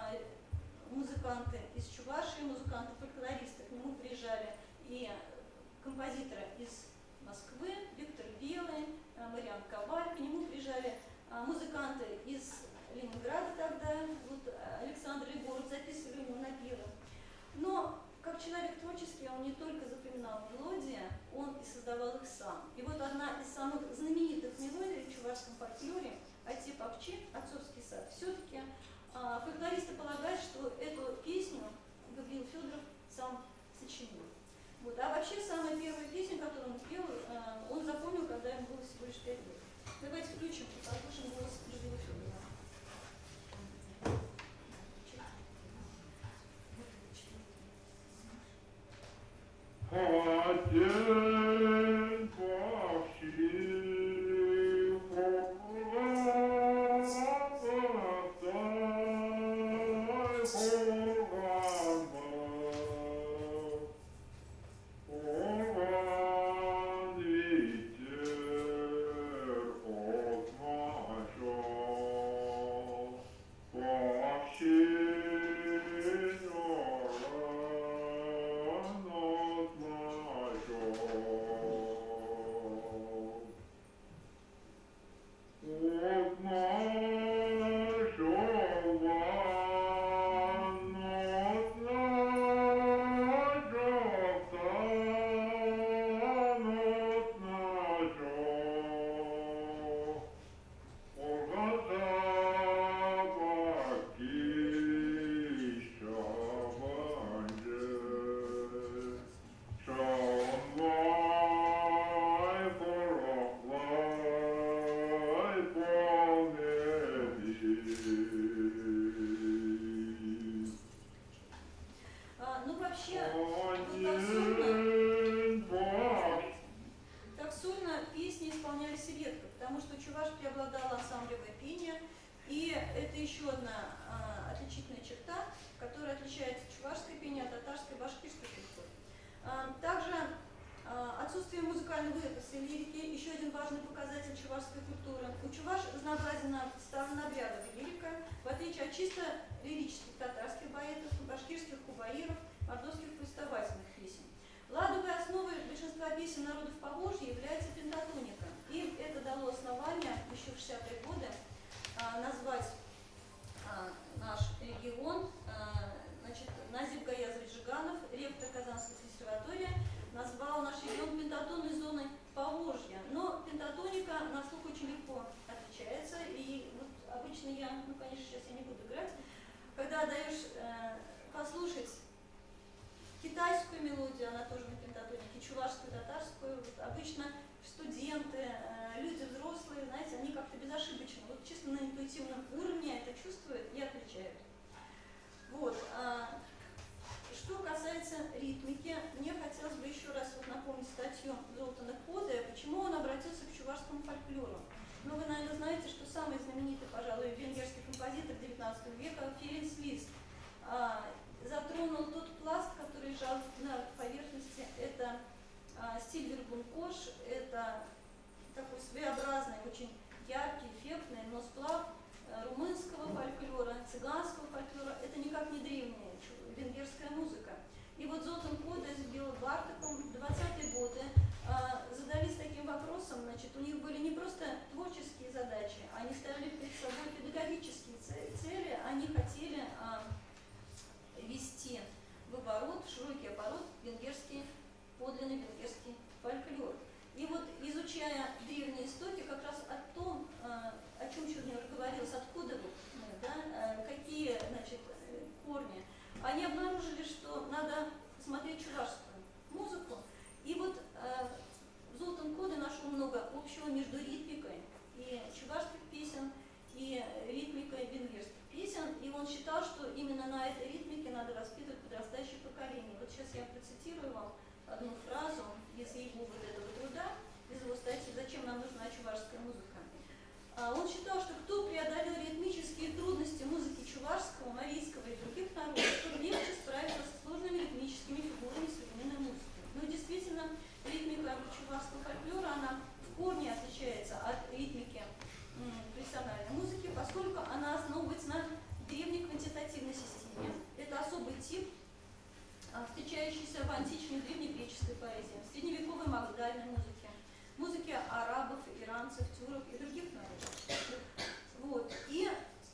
музыканты из Чувашии, музыканты-фольклористы, к нему приезжали и композиторы из Москвы, Виктор Белый, Мариан Коваль, к нему приезжали музыканты из Ленинграда тогда, вот Александр Егоров, записывали ему напевы. Но как человек творческий, он не только запоминал мелодии, он и создавал их сам. И вот одна из самых знаменитых мелодий в чувашском фольклоре «Атеп Акчи», «Отцовский сад», все-таки фольклористы полагают, что эту песню Гаврил Федоров сам сочинил. Вот. А вообще самая первая песня, которую он пел, он запомнил, когда ему было всего лишь 5 лет. Давайте включим и послушаем голос Гаврила Федорова. Thank you. вообще так сольно песни исполнялись редко, потому что у чуваш преобладало ансамблевое пение, и это еще одна отличительная черта, которая отличает чувашское пение от татарской и башкирской культуры. Также отсутствие музыкального эпоса и лирики – еще один важный показатель чувашской культуры. У чуваш разнообразена старообрядовая лирика, в отличие от чисто лирических татарских баэтов, башкирских кубаиров, мордовских повествовательных песен. Ладовой основой большинства песен народов Поволжья является пентатоника. И это дало основание еще в 60-е годы назвать наш регион, Назиб Гаязович Жиганов, ректор Казанской консерватории, назвал наш регион пентатонной зоной Поволжья. Но пентатоника на слух очень легко отличается. И вот обычно я, конечно, сейчас я не буду играть, когда даешь послушать китайскую мелодию, она тоже на пентатонике, чувашскую, татарскую, вот обычно студенты, люди взрослые, знаете, они как-то безошибочно, вот чисто на интуитивном уровне это чувствуют и отличают. Вот. Что касается ритмики, мне хотелось бы еще раз вот напомнить статью Золтана Коды, почему он обратился к чувашскому фольклору. Ну, вы, наверное, знаете, что самый знаменитый, пожалуй, венгерский композитор XIX века Ференц Лист затронул тот пласт, который лежал на поверхности. Это стиль вербункош, это такой своеобразный, очень яркий, эффектный, но сплав румынского фольклора, цыганского фольклора. Это никак не древняя венгерская музыка. И вот Золтан Кода с Белым Бартаком в 20-е годы задались таким вопросом, значит, у них были не просто творческие задачи, они ставили перед собой педагогические цели, они хотели ввести в оборот, в широкий оборот подлинный венгерский фольклор. И вот, изучая древние истоки, как раз о том, о чем Чернёв говорилось, откуда да, какие, значит, корни, они обнаружили, что надо смотреть чувашскую музыку. И вот Золтан Кода нашел много общего между ритмикой и чувашских песен, и ритмикой венгерских песен. И он считал, что именно на этой ритмике надо воспитывать подрастающее поколение. Вот сейчас я процитирую вам одну фразу из его вот этого труда, из его статьи «Зачем нам нужна чувашская музыка?». Он считал, что кто преодолел ритмические трудности музыки чувашского, марийского и других народов, тот легче справится со сложными ритмическими фигурами современной музыки. Ну и действительно, ритмика чувашского фольклора, она в корне отличается от ритмики профессиональной музыки, поскольку она основывается на древней квантитативной системе. Это особый тип, встречающийся в античной древнегреческой поэзии, в средневековой магдальной музыке, музыке арабов, иранцев, тюрок и других народов. Вот. И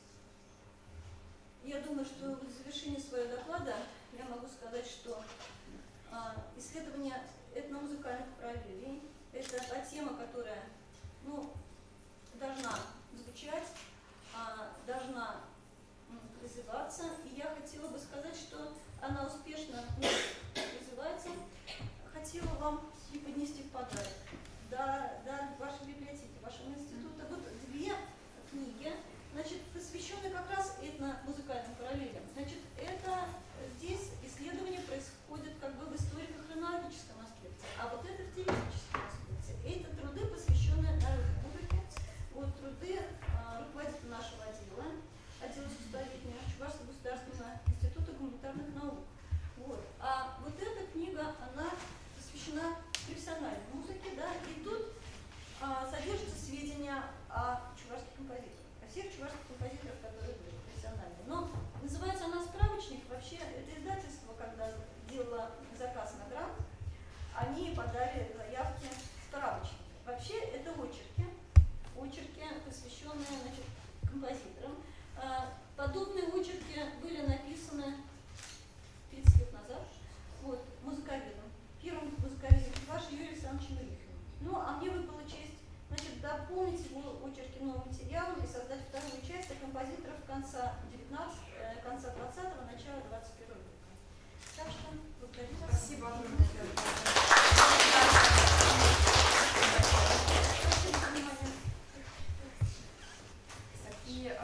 я думаю, что в завершении своего доклада я могу сказать, что исследование этномузыкальных параллелей – это та тема, которая должна звучать, должна развиваться. И я хотела бы сказать, что она успешно развивается. Хотела вам преподнести в подарок до вашей библиотеки, вашего института. Вот две книги, значит, посвященные как раз этномузыкальным параллелям. Значит, это здесь исследование происходит как бы в историко-хронологическом аспекте, а вот это в теоретическом аспекте. Это труды, посвященные народной музыке. Вот труды руководителя нашего отдела искусствоведения Чувашского государственного института гуманитарных наук. Вот. А вот эта книга, она посвящена профессиональной музыке, да, и тут содержатся сведения о чувашских композиторах, о всех чувашских композиторах, которые были профессиональные. Но называется она «Справочник». Вообще, это издательство, когда делало заказ на грант, они подали заявки в справочник. Вообще, это очерки, посвященные, значит, композиторам. Подобные очерки были написаны 30 лет назад вот, музыковедом. Первым музыковедом Чувашии Юрием Александровичем Рихиным. Ну, а мне выпала честь, значит, дополнить его очерки новым материалом и создать вторую часть о композиторах конца 20-го, начала 21 века. Так что, благодарю вас. Спасибо огромное.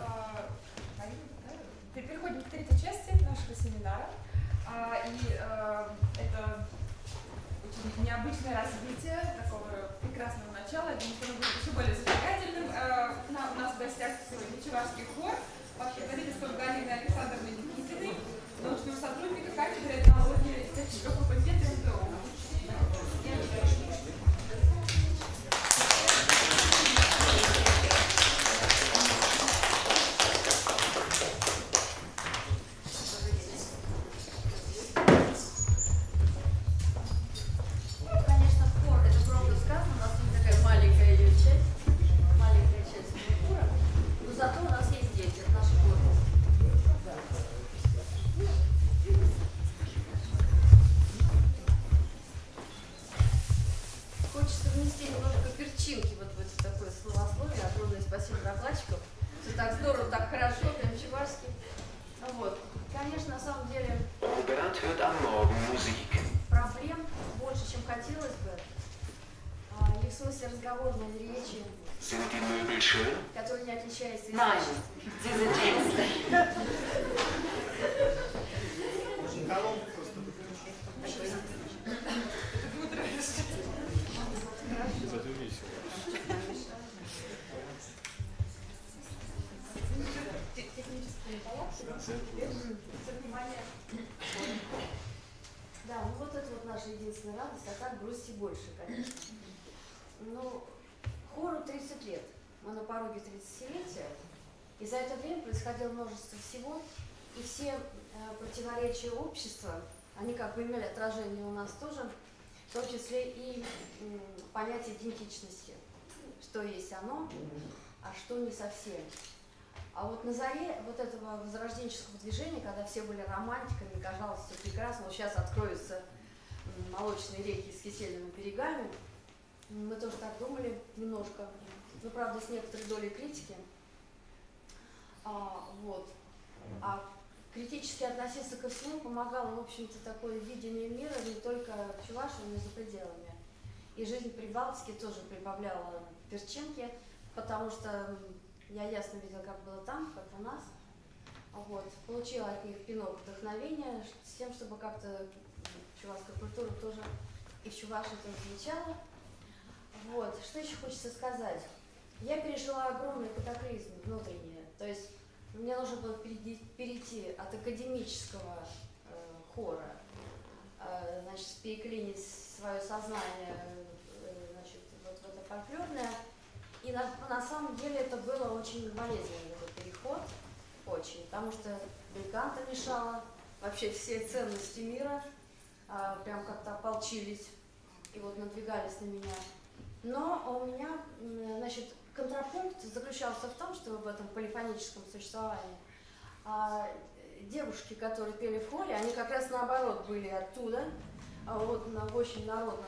И переходим к третьей части нашего семинара. И очень необычное развитие такого прекрасного начала. Я думаю, что оно будет еще более зажигательным. У нас в гостях сегодня чувашский хор под предводительством Галины Александровны Никитиной, научного сотрудника кафедры этнологии исторического факультета МГУ. Который не отличается Nein, sie sind hässlich. Да, ну вот это вот наша единственная радость, а так грусти больше, конечно. Ну, хору 30 лет. Мы на пороге 30-летия, и за это время происходило множество всего, и все противоречия общества, они как бы имели отражение у нас тоже, в том числе и понятие идентичности, что есть оно, а что не совсем. А вот на заре вот этого возрожденческого движения, когда все были романтиками, казалось, все прекрасно, вот сейчас откроются молочные реки с кисельными берегами, мы тоже так думали немножко. Ну, правда, с некоторой долей критики. А критически относиться ко всему помогало, в общем-то, такое видение мира не только в Чувашии, но и за пределами. И жизнь при Балтике тоже прибавляла перчинки, потому что я ясно видела, как было там, как у нас. Получила от них пинок вдохновения с тем, чтобы как-то чувашская культура тоже и в Чувашии тоже звучала. Что еще хочется сказать? Я пережила огромный катаклизм внутренний, то есть мне нужно было перейти от академического хора, переклинить свое сознание вот в это фольклорное, и на самом деле это было очень болезненный этот переход, очень, потому что бельканта мешала, вообще все ценности мира прям как-то ополчились и вот надвигались на меня. Но у меня, контрапункт заключался в том, что в этом полифоническом существовании девушки, которые пели в хоре, они как раз наоборот были оттуда, очень народно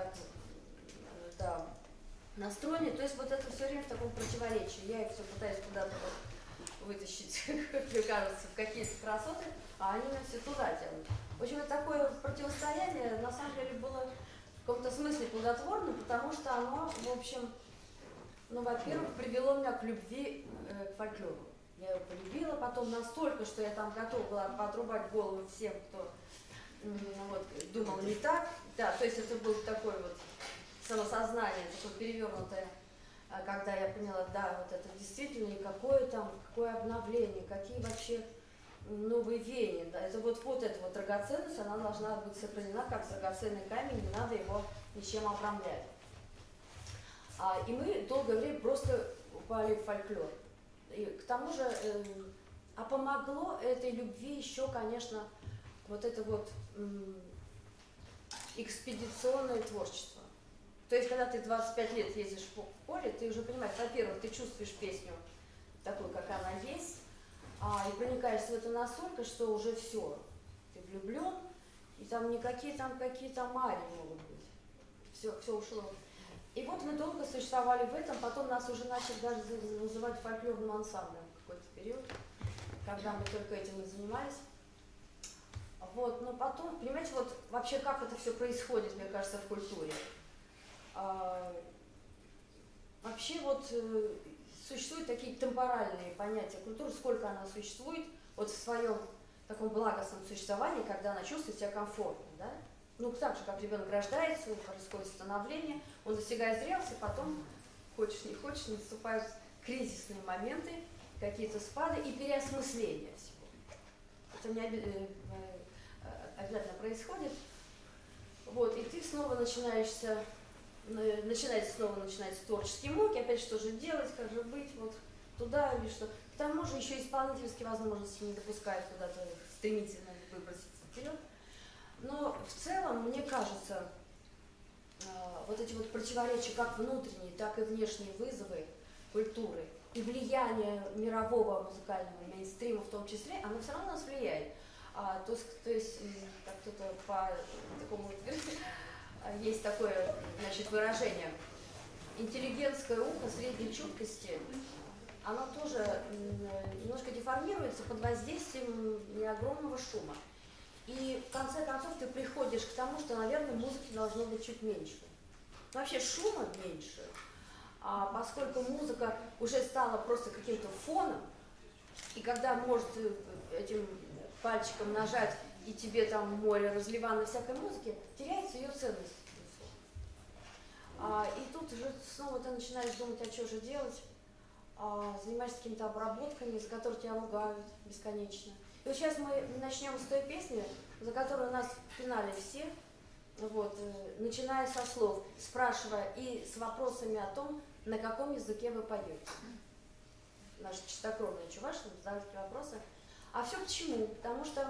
настроены. То есть вот это все время в таком противоречии. Я их все пытаюсь куда-то вытащить, как мне кажется, в какие-то красоты, а они меня все туда тянут. В общем, это такое противостояние на самом деле было в каком-то смысле плодотворным, потому что оно, в общем, во-первых, привело меня к любви к фольклору. Я его полюбила потом настолько, что я там готова была поотрубать голову всем, кто думал не так. Да, то есть это было такое вот самосознание, такое перевернутое, когда я поняла, да, вот это действительно, и какое обновление, какие вообще новые веяния. Да, это вот эта вот драгоценность, она должна быть сохранена как драгоценный камень, не надо его ничем обрамлять. И мы долгое время просто упали в фольклор. И к тому же, помогло этой любви еще, конечно, вот это вот экспедиционное творчество. То есть, когда ты 25 лет ездишь в поле, ты уже понимаешь, во-первых, ты чувствуешь песню такой, как она есть, и проникаешься в это настолько, что уже все, ты влюблен, и там никакие там какие-то марии могут быть. Все ушло. И вот мы долго существовали в этом, потом нас уже начали даже называть фольклорным ансамблем в какой-то период, когда мы только этим и занимались. Но потом, понимаете, вообще как это все происходит, мне кажется, в культуре. Вообще существуют такие темпоральные понятия культуры, сколько она существует в своем таком благостном существовании, когда она чувствует себя комфортно, да? ну, так же, как ребенок рождается, происходит становление, он достигает зрелости, потом, хочешь не хочешь, наступают кризисные моменты, какие-то спады и переосмысление всего. Это не обязательно происходит. Вот, и ты снова начинается творческие муки, опять что же делать, как же быть, вот туда или что. К тому же еще исполнительские возможности не допускают куда-то стремительно выброситься вперед. Но в целом, мне кажется, вот эти вот противоречия, как внутренние, так и внешние вызовы культуры и влияние мирового музыкального мейнстрима в том числе, оно все равно нас влияет. То есть как кто-то по такому есть такое, значит, выражение: интеллигентское ухо средней чуткости, оно тоже немножко деформируется под воздействием неогромного шума. И в конце концов ты приходишь к тому, что, наверное, музыки должно быть чуть меньше. Вообще шума меньше, а поскольку музыка уже стала просто каким-то фоном, и когда может этим пальчиком нажать, и тебе там море разливанной всякой музыки, теряется ее ценность. И тут уже снова ты начинаешь думать, а что же делать, занимаешься какими-то обработками, за которые тебя ругают бесконечно. И вот сейчас мы начнем с той песни, за которую нас пинали все, вот, начиная со слов, спрашивая и с вопросами о том, на каком языке вы поете. Наши чистокровные чуваши задают такие вопросы. А все почему? Потому что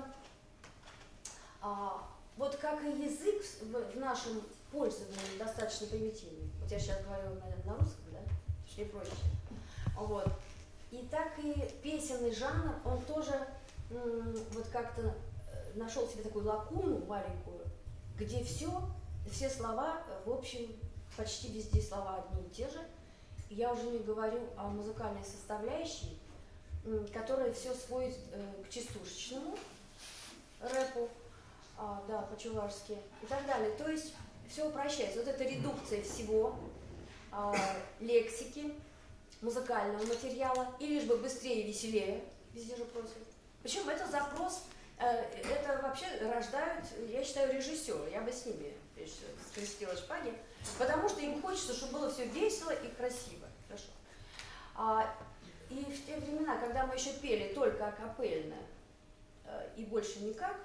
вот как и язык в нашем пользовании достаточно примитивный. Вот я сейчас говорю, наверное, на русском, да? Что не проще. Вот. И так и песенный жанр, он тоже вот как-то нашел себе такую лакуну маленькую, где все слова, в общем, почти везде слова одни и те же. Я уже не говорю о музыкальной составляющей, которая все сводит к частушечному рэпу, да, по-чувашски и так далее. То есть все упрощается. Вот эта редукция всего, лексики, музыкального материала, и лишь бы быстрее и веселее, везде же просят. Причем это запрос, это вообще рождают, я считаю, режиссеры, я бы с ними скрестила шпаги, потому что им хочется, чтобы было все весело и красиво. Хорошо. И в те времена, когда мы еще пели только акапельно и больше никак,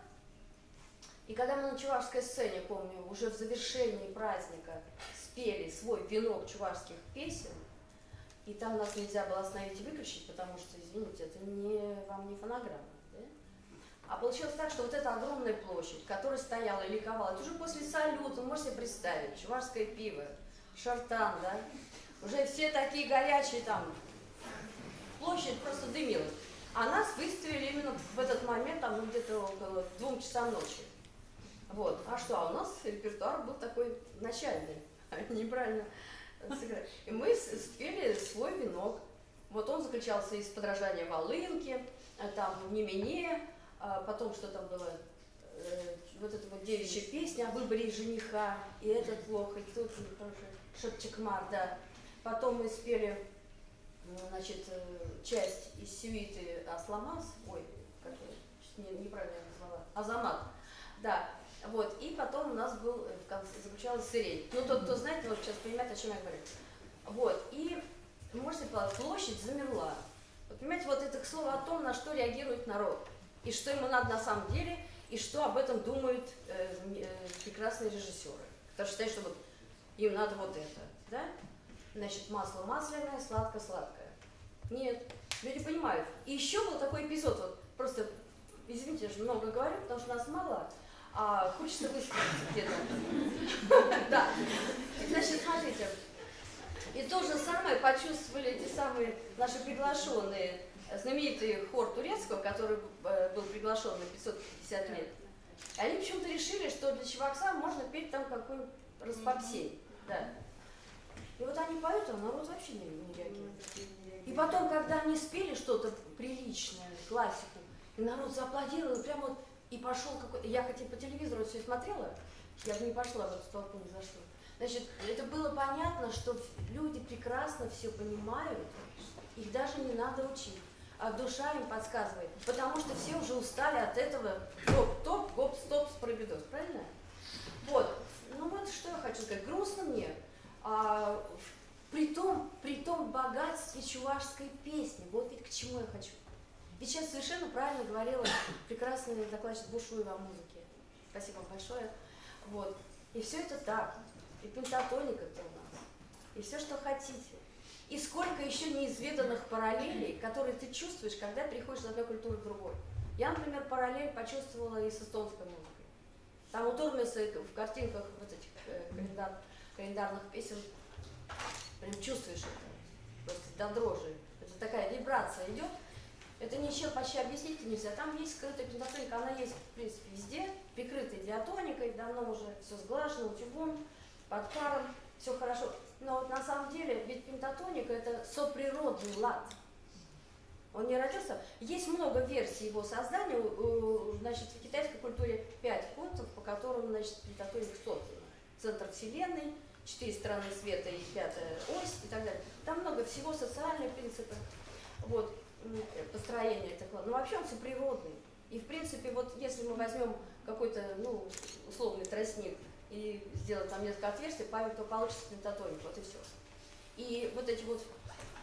и когда мы на чувашской сцене, помню, уже в завершении праздника спели свой венок чувашских песен, и там нас нельзя было остановить и выключить, потому что, извините, это вам не фонограмма. Да? А получилось так, что вот эта огромная площадь, которая стояла и ликовала, это уже после салюта, можете себе представить, чувашское пиво, шартан, да, уже все такие горячие там, площадь просто дымилась. А нас выставили именно в этот момент, там, где-то около 2 часам ночи. Вот. А что, а у нас репертуар был такой начальный, неправильно сыграли. И мы спели свой венок. Вот он заключался из подражания волынки, там «Не менее», потом что там было, вот эта вот девичья песня о выборе жениха, и этот плохо, и тот нехороший, Шепчикмар, да. Потом мы спели, значит, часть из сюиты Асламас, ой, как я неправильно назвала, Азамат, да. Вот, и потом у нас был, в конце, заключалась сирень. Ну, тот, кто знает, может сейчас понимает, о чем я говорю. Вот, и, можете сказать, площадь замерла. Вот, понимаете, вот это слово о том, на что реагирует народ, и что ему надо на самом деле, и что об этом думают прекрасные режиссеры, которые считают, что вот им надо вот это, да? Значит, масло масляное, сладко-сладкое. Нет, люди понимают. И еще был такой эпизод, вот, просто, извините, я же много говорю, потому что нас мало, а хочется высказаться где-то. Да. Значит, смотрите. И то же самое почувствовали эти самые наши приглашенные, знаменитый хор турецкого, который был приглашен на 550 лет. И они почему-то решили, что для чувакса можно петь там какой-нибудь распопсень. Да. И вот они поют, а народ вообще не реагирует. И потом, когда они спели что-то приличное, классику, и народ зааплодировал, и прямо вот и пошел какой-то... Я хотя по телевизору все смотрела, я бы не пошла в эту толпу ни за что. Значит, это было понятно, что люди прекрасно все понимают, их даже не надо учить, а душа им подсказывает, потому что все уже устали от этого топ-топ, гоп-стоп, спробидос, правильно? что сказать, грустно мне, при том богатстве чувашской песни. Вот ведь к чему я хочу. Ведь сейчас совершенно правильно говорила прекрасная докладчик Бушуева о музыке. Спасибо вам большое. Вот. И все это так. И пентатоника-то у нас. И все, что хотите. И сколько еще неизведанных параллелей, которые ты чувствуешь, когда переходишь с одной культуры к другой. Я, например, параллель почувствовала и с эстонской музыкой. Там у Турмеса в картинках вот этих календарных песен прям чувствуешь это. Просто до дрожи. Это такая вибрация идет. Это ничем почти объяснить нельзя. Там есть скрытая пентатоника, она есть, в принципе, везде, прикрытая диатоникой, давно уже все сглажено, утюгом, под паром, все хорошо. Но вот на самом деле, ведь пентатоника — это соприродный лад. Он не родился. Есть много версий его создания. Значит, в китайской культуре 5 пунктов, по которым, значит, пентатоника создана. Центр Вселенной, 4 стороны света и 5-я ось и так далее. Там много всего, социальные принципы. Вот. Построение этого. Но вообще он соприродный. И в принципе, вот если мы возьмем какой-то, ну, условный тростник и сделаем там несколько отверстий, то получится пентатоник, вот и все. И вот эти вот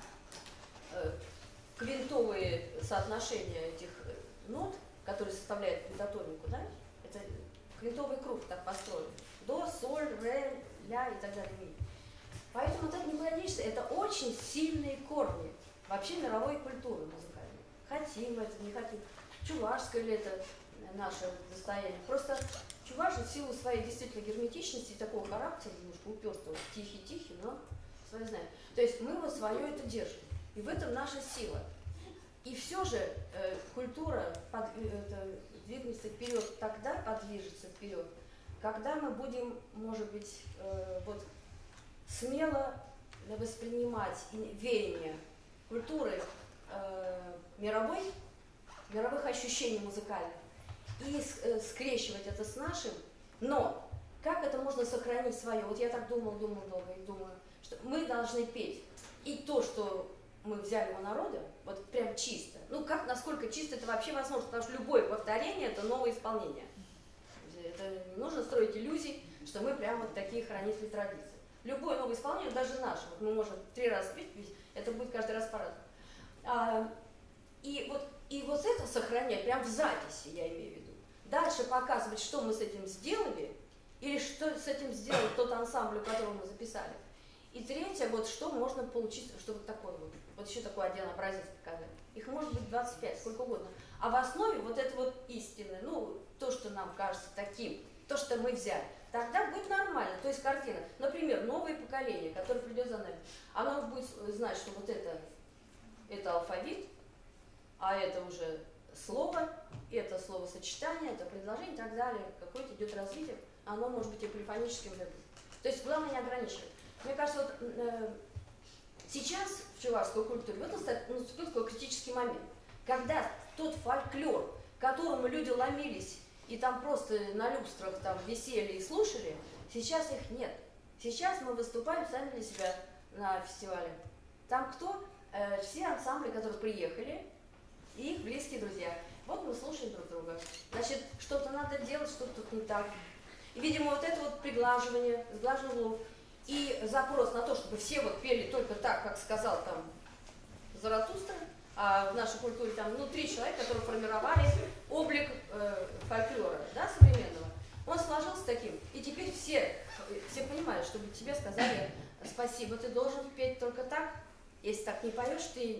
квинтовые соотношения этих нот, которые составляют пентатонику, да, это квинтовый круг так построен. До, соль, ре, ля и так далее, ми. Поэтому вот это никуда не денешься, это очень сильные корни вообще мировой культуры музыкальной. Хотим мы это, не хотим. Чувашское ли это наше достояние? Просто чуваши в силу своей действительно герметичности и такого характера, немножко упертого, тихий-тихий, но свои знания. То есть мы вот свое это держим. И в этом наша сила. И все же культура двигается вперед, тогда подвижется вперед, когда мы будем, может быть, вот смело воспринимать веяния культуры мировых ощущений музыкальных и скрещивать это с нашим, но как это можно сохранить свое? Вот я так думала долго и думаю, что мы должны петь и то, что мы взяли у народа, вот прям чисто. Ну как, насколько чисто это вообще возможно, потому что любое повторение — это новое исполнение. Это не нужно строить иллюзий, что мы прям вот такие хранители традиций. Любое новое исполнение, даже наше, вот мы можем 3 раза петь, это будет каждый раз по-разному. И вот это сохранять, прям в записи, я имею в виду. Дальше показывать, что мы с этим сделали, или что с этим сделал тот ансамбль, которого мы записали. И третье, вот что можно получить, что вот такое вот. Вот еще такой один образец показать. Их может быть 25, сколько угодно. А в основе вот это вот истина, ну, то, что нам кажется таким, то, что мы взяли, тогда будет нормально. То есть картина, например, новое поколение, которое придет за нами, оно будет знать, что вот это алфавит, а это уже слово, это словосочетание, это предложение и так далее. Какое-то идет развитие, оно может быть и полифоническим. То есть главное не ограничивать. Мне кажется, вот сейчас в чувашской культуре вот наступил такой критический момент, когда тот фольклор, к которому люди ломились и там просто на люстрах там висели и слушали, сейчас их нет. Сейчас мы выступаем сами для себя на фестивале. Там кто? Все ансамбли, которые приехали, и их близкие друзья. Вот мы слушаем друг друга. Значит, что-то надо делать, что-то тут не так. И, видимо, вот это вот приглаживание, сглаживание углов, и запрос на то, чтобы все вот пели только так, как сказал там Заратустра, а в нашей культуре там, 3 человека, которые формировали облик фольклора, да, современного. Он сложился таким, и теперь все понимают, чтобы тебе сказали спасибо, ты должен петь только так. Если так не поешь, ты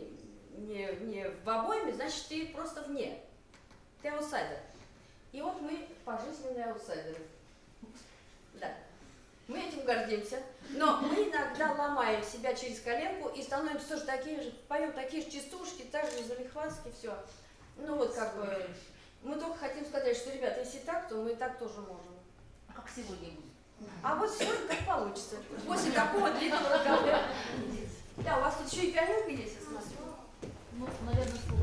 не в обойме, значит, ты просто вне. Ты аутсайдер. И вот мы пожизненные аутсайдеры. Да. Мы этим гордимся, но мы иногда ломаем себя через коленку и становимся тоже такие же, поем такие же частушки, так же залихватски, все. Ну вот как бы, мы только хотим сказать, что, ребята, если так, то мы и так тоже можем. А как сегодня будет? А вот сегодня как получится, после такого длинного разговора. Да, у вас тут еще и пианинка есть, если нас. Ну, наверное, слово.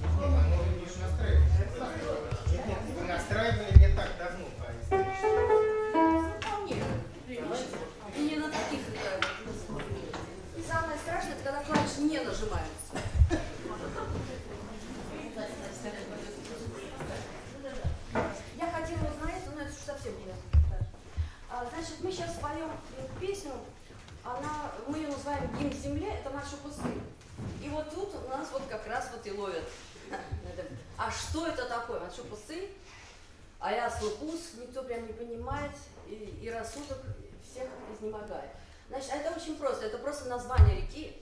Вы настраивали не так давно по исторически. Вполне прилично. И не на таких И самое страшное, это когда клавиши не нажимаются. Я хотела узнать, но это уж совсем не. значит, мы сейчас споем песню, мы ее называем «Гимн земле», это марш-пусы. И вот тут у нас вот как раз вот и ловят. А что это такое? Марш-пусы, а я слыпус, никто прям не понимает, и рассудок всех изнемогает. Значит, это очень просто, это просто название реки.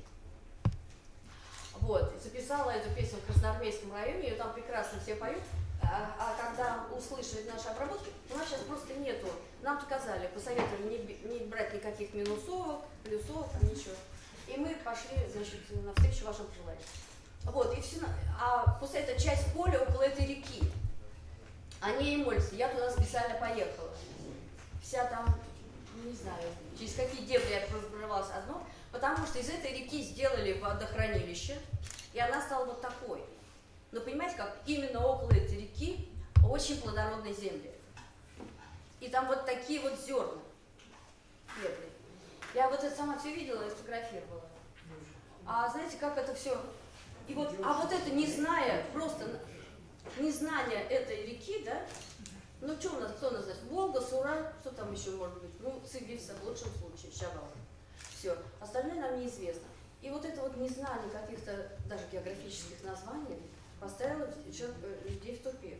Вот, записала эту песню в Красноармейском районе, ее там прекрасно все поют. А когда услышали наши обработки, у нас сейчас просто нету. Нам показали, посоветовали не брать никаких минусовок, плюсов, ничего. И мы пошли, значит, навстречу вашим пожеланиям. Вот, и все. А после этой часть поля около этой реки. Они и молятся. Я туда специально поехала. Вся там, не знаю, через какие дебри я прорвалась одно, потому что из этой реки сделали водохранилище, и она стала вот такой. Но понимаете, как именно около этой реки очень плодородные земли. И там вот такие вот зерна. Дебри. Я вот это сама все видела и сфотографировала. А знаете, как это все? И вот, а вот это не зная, просто незнание этой реки, да? Ну что у нас, кто у нас знает? Волга, Сура, что там еще может быть? Ну, Цивильса в лучшем случае, Шабал. Все. Остальное нам неизвестно. И вот это вот незнание каких-то даже географических названий поставило людей в тупик.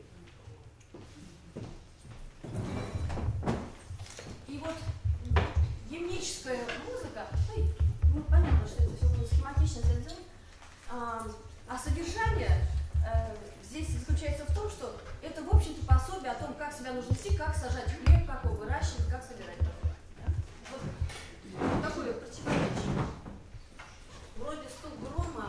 И вот гимническая музыка, ну, понятно, что это все будет схематично сделано, а содержание здесь заключается в том, что это, в общем-то, пособие о том, как себя нужно вести, как сажать хлеб, как его выращивать, как собирать. Да? Вот такое противоречие. Вроде стук грома.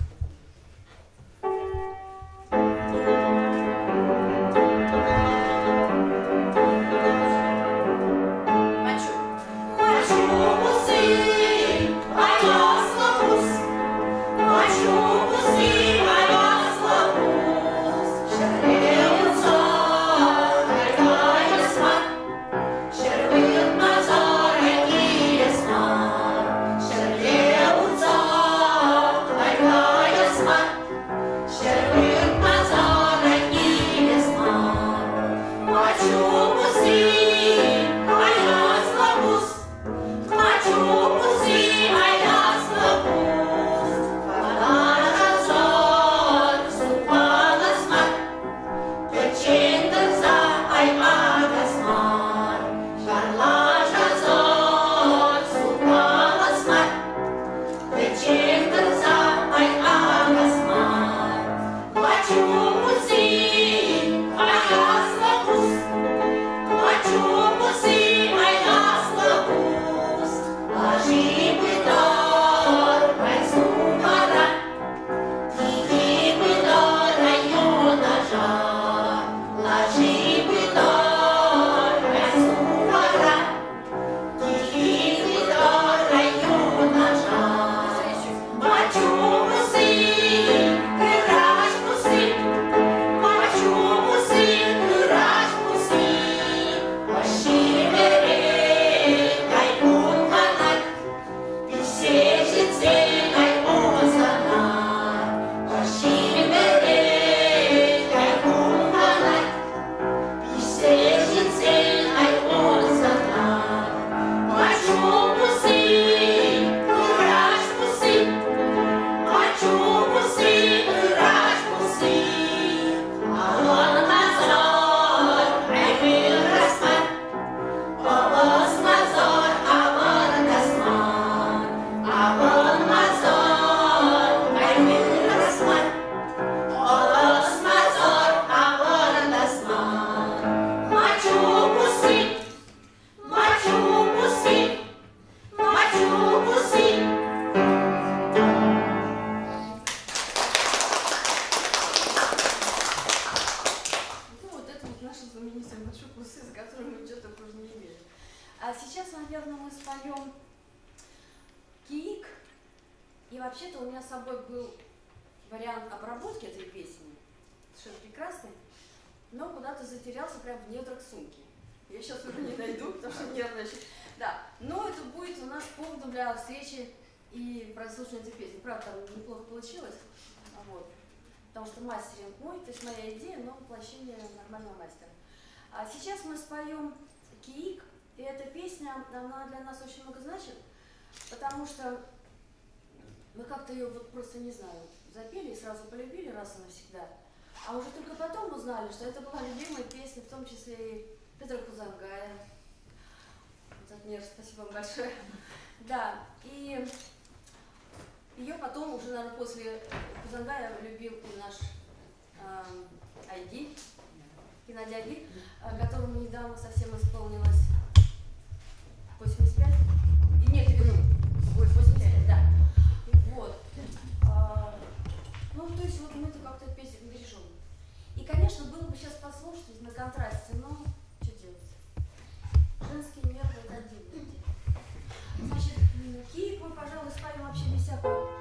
Потому что мастеринг мой, то есть моя идея, но воплощение нормального мастера. А сейчас мы споем киик, И эта песня, она для нас очень много значит, потому что мы как-то ее вот просто, не знаю, запели и сразу полюбили раз и навсегда. А уже только потом узнали, что это была любимая песня, в том числе и Петра Хузангая. Затмир, спасибо вам большое. Да, и ее потом уже, наверное, после Хузангая любил и наш Айги, Геннадий Айги, которому недавно совсем исполнилось 85. И нет, 85, да. Вот. Ну, то есть вот мы-то как-то песню бережем. И, конечно, было бы сейчас послушать на контрасте, но что делать? Женские нервы — это отдельное дело. Значит, Киев мы, пожалуй, спалим вообще без всякого.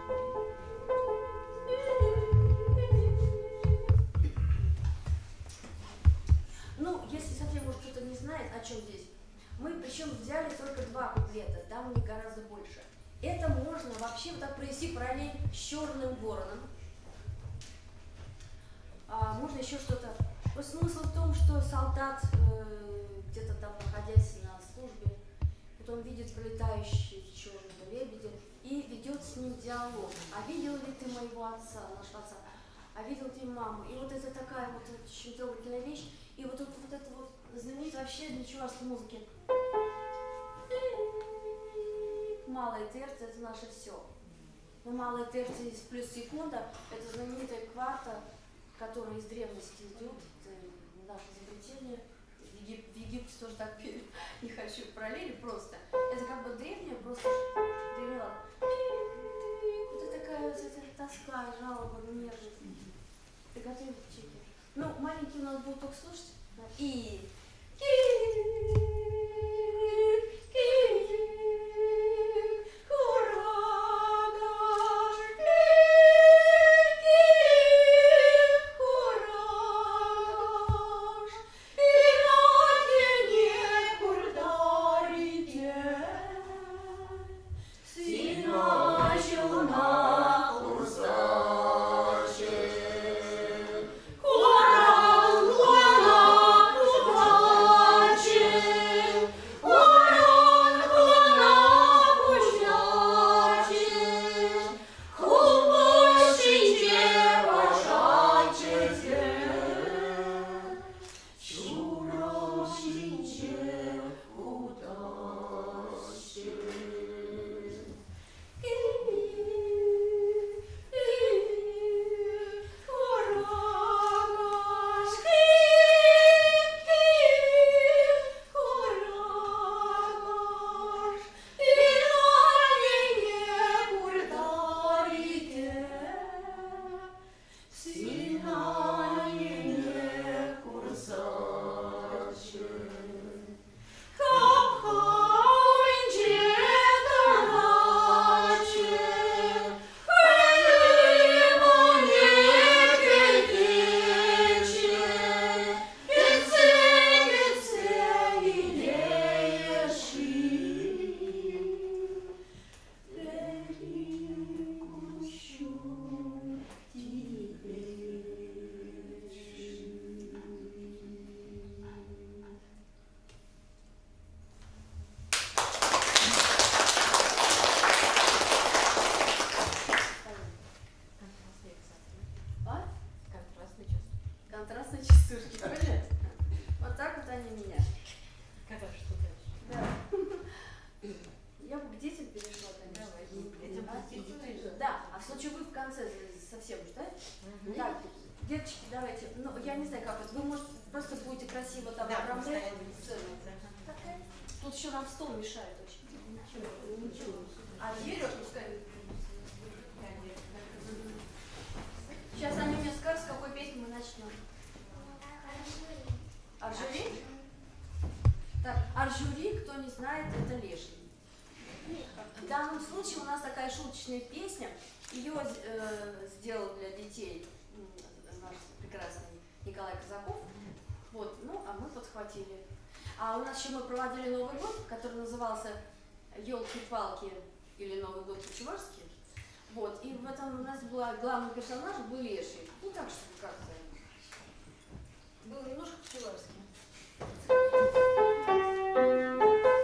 Ну, если совсем уж кто-то не знает, о чем здесь, мы причем взяли только 2 куплета, там у них гораздо больше. Это можно вообще вот так провести параллель с «Черным вороном». Можно еще что-то. Вот смысл в том, что солдат, где-то там находясь на службе, вот он видит пролетающего черного лебедя и ведет с ним диалог. А видел ли ты моего отца, нашего отца? А видел ты маму? И вот это такая вот очень трогательная вещь. И вот это вот знаменитое вообще для чувашской музыки. Малая терция — это наше все. Но малая терция плюс секунда — это знаменитая кварта, которая из древности идет, это наше изобретение. В Египте тоже так пели. Не хочу параллели просто. Это как бы древняя, просто древняя. Вот это такая вот эта тоска, жалоба, нежность. Ты готовишь чеки? Ну, маленький у нас будет только слушать. И... Контрастные частушки, понятно? Вот так вот они меня. Когда что дальше? Да. Я бы к детям перешла, конечно. Да, а в случае вы в конце совсем уж, да? Так, деточки, давайте. Ну, я не знаю, как вот. Вы, может, просто будете красиво там оформлять сцену. Тут еще нам стол мешает очень. Ничего. А дверь пускай. Сейчас они мне скажут, с какой песни мы начнем. Аржури? Так, аржури, кто не знает, это леший. В данном случае у нас такая шуточная песня. Ее сделал для детей наш прекрасный Николай Казаков. Вот, ну, а мы подхватили. А у нас еще мы проводили Новый год, который назывался «Елки-палки» или «Новый год по-чувашски». Вот, и в этом у нас была главный персонаж был леший. Ну так что как-то было немножко по-чувашски.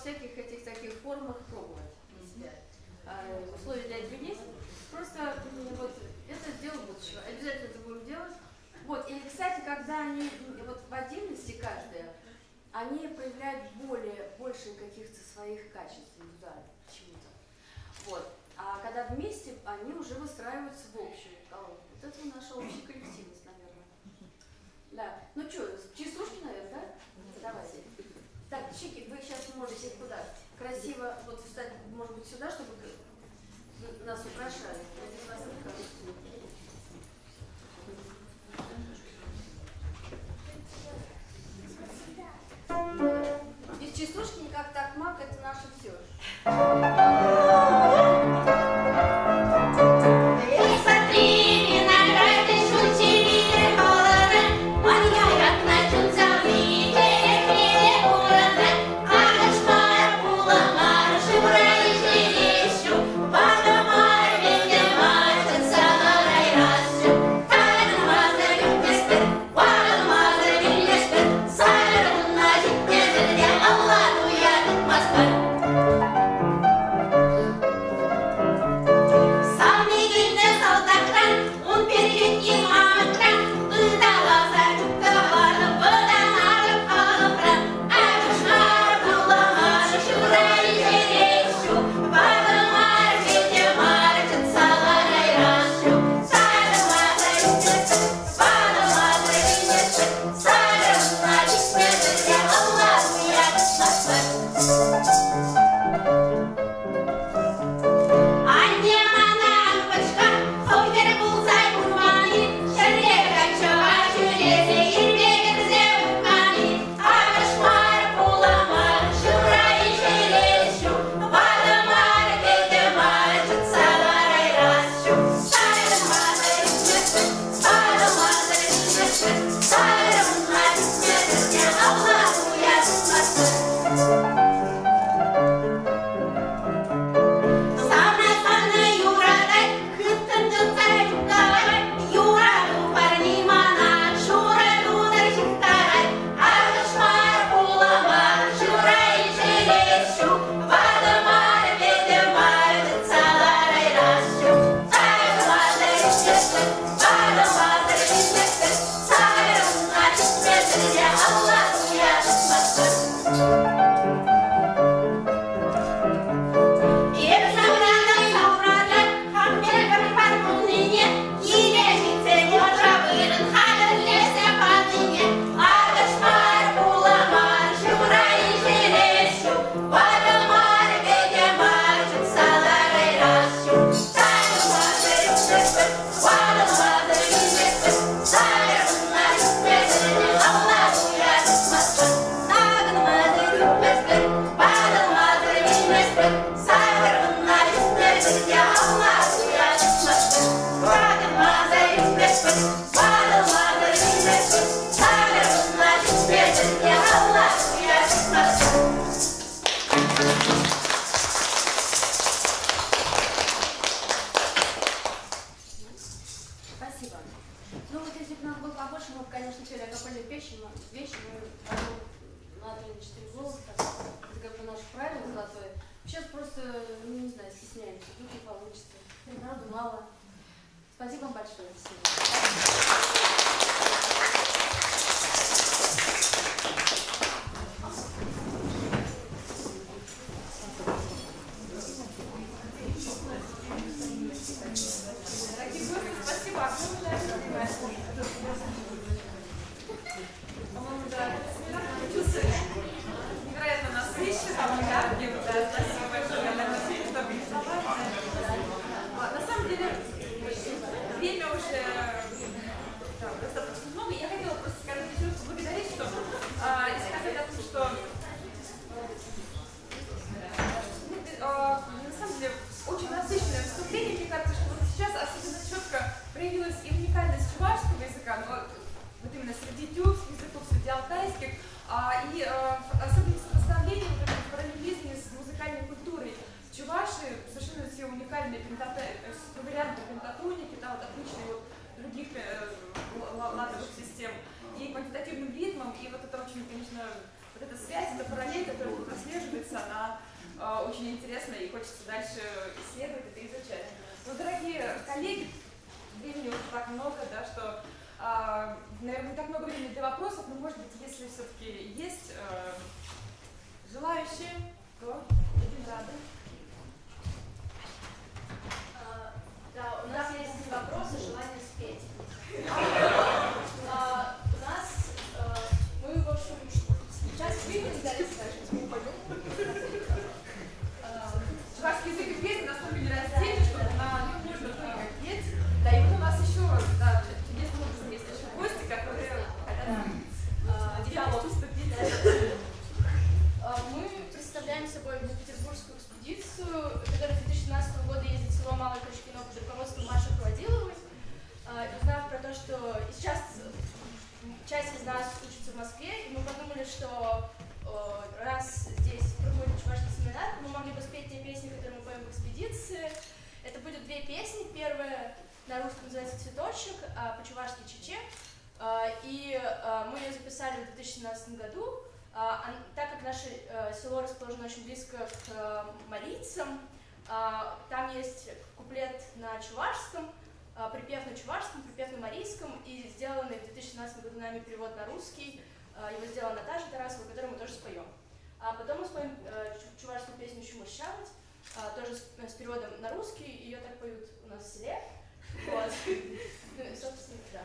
всяких этих таких формах пробовать для себя. Условия для этого есть. Просто вот это дело будущего. Обязательно это будем делать. Вот, и, кстати, когда они вот в отдельности каждая, они проявляют больше каких-то своих качеств индивидуально почему-то. Вот. А когда вместе, они уже выстраиваются в общую колонку. Вот это наша общая коллективность, наверное. Да. Ну что, частушки, наверное, да? Давайте. Так, чики, вы сейчас можете куда? Красиво вот встать, может быть, сюда, чтобы нас украшали. Без частушки никак так маг, это наше все. Спасибо вам большое. Спасибо огромное. По-моему, да, чувствую невероятно насыщенно, ярким. Да, спасибо большое. На самом деле, время уже достаточно много. Я хотела просто сказать, поблагодарить, что сказать о том, что на самом деле очень насыщенное выступление. Мне кажется, что вот сейчас особенно четко проявилась и уникальность чувашского языка, но вот именно среди тюркских языков, среди алтайских, и особенно сопоставление в параллелизме с музыкальной культурой. Чуваши совершенно все уникальные варианты пентатоники, да, вот отличные от других ладовых систем, и квантитативным ритмом, и вот это очень, конечно, вот эта связь, эта параллель, которая тут прослеживается, она очень интересная, и хочется дальше исследовать это, изучать. Ну, дорогие коллеги, времени уже так много, да, что, наверное, не так много времени для вопросов, но, может быть, если все-таки есть желающие, то будем рады. Да, у нас есть вопросы, желание спеть. У нас, мы, в общем, сейчас выйдем, да, скажем, мы пойдем. Чувашский язык и песня настолько нераздельны, что на них можно только петь. Да, и вот у нас еще, да, чудесным образом есть еще гости, которые хотят диалог вступить. Мы представляем собой петербургскую экспедицию, которая с 2017 года ездит в село Малое Крючкино под руководством Маши Холодиловой. Узнав про то, что сейчас часть из нас учится в Москве, и мы подумали, что раз здесь проходит чувашский семинар, мы могли бы спеть те песни, которые мы поем в экспедиции. Это будет две песни. Первая на русском называется «Цветочек», а по-чувашски «Чече». И мы ее записали в 2017 году. Так как наше село расположено очень близко к марийцам, там есть куплет на чувашском, припев на чувашском, припев на марийском, и сделанный в 2017 году нами перевод на русский, его сделала Наташа Тарасова, которую мы тоже споем. А потом мы споем чувашскую песню «Чумырщавать», тоже с переводом на русский, ее так поют у нас в селе. Вот. Ну и, собственно, да.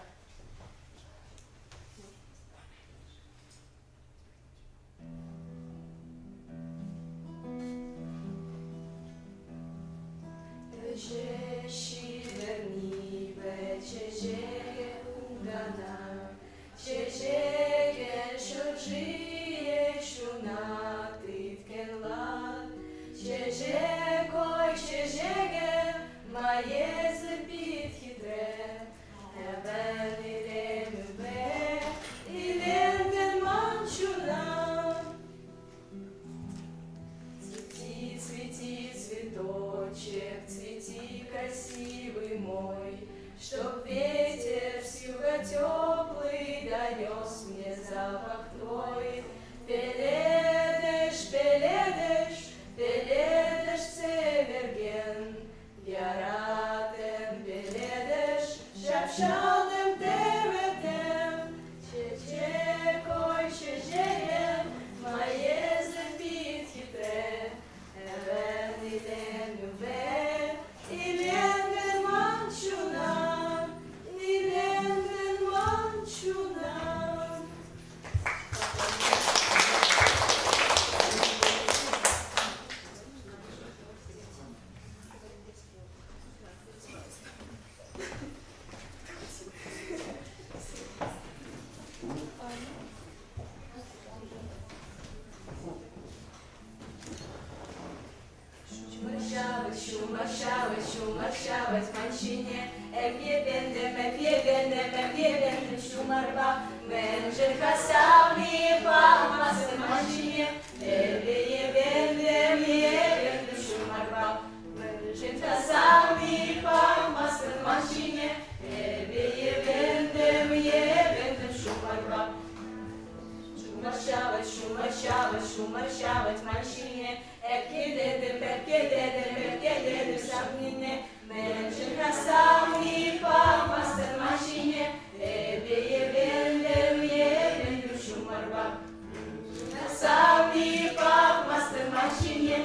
Цвети, красивый мой, чтоб ветер с юга теплый донес мне запах твой. Пеледеш, пеледеш, пеледеш цеверген, яратен пеледеш, шапшалдем теветем, чечекой чечеем, мое запит хитре, эвен илен юве, илен манчуна, илен манчуна. Шумаршавать манчине, эпьебендем, шумарба, менжен хасавни, памасы манчине, эпьебендем, шумарба, менжен хасавни, памасы манчине, эпьебендем, шумарба. Шумаршавать манчине, эпьебендем, савнине, менжен хасавни, памасы манчине, эпьебендем, шумарба. Хасавни, памасы манчине,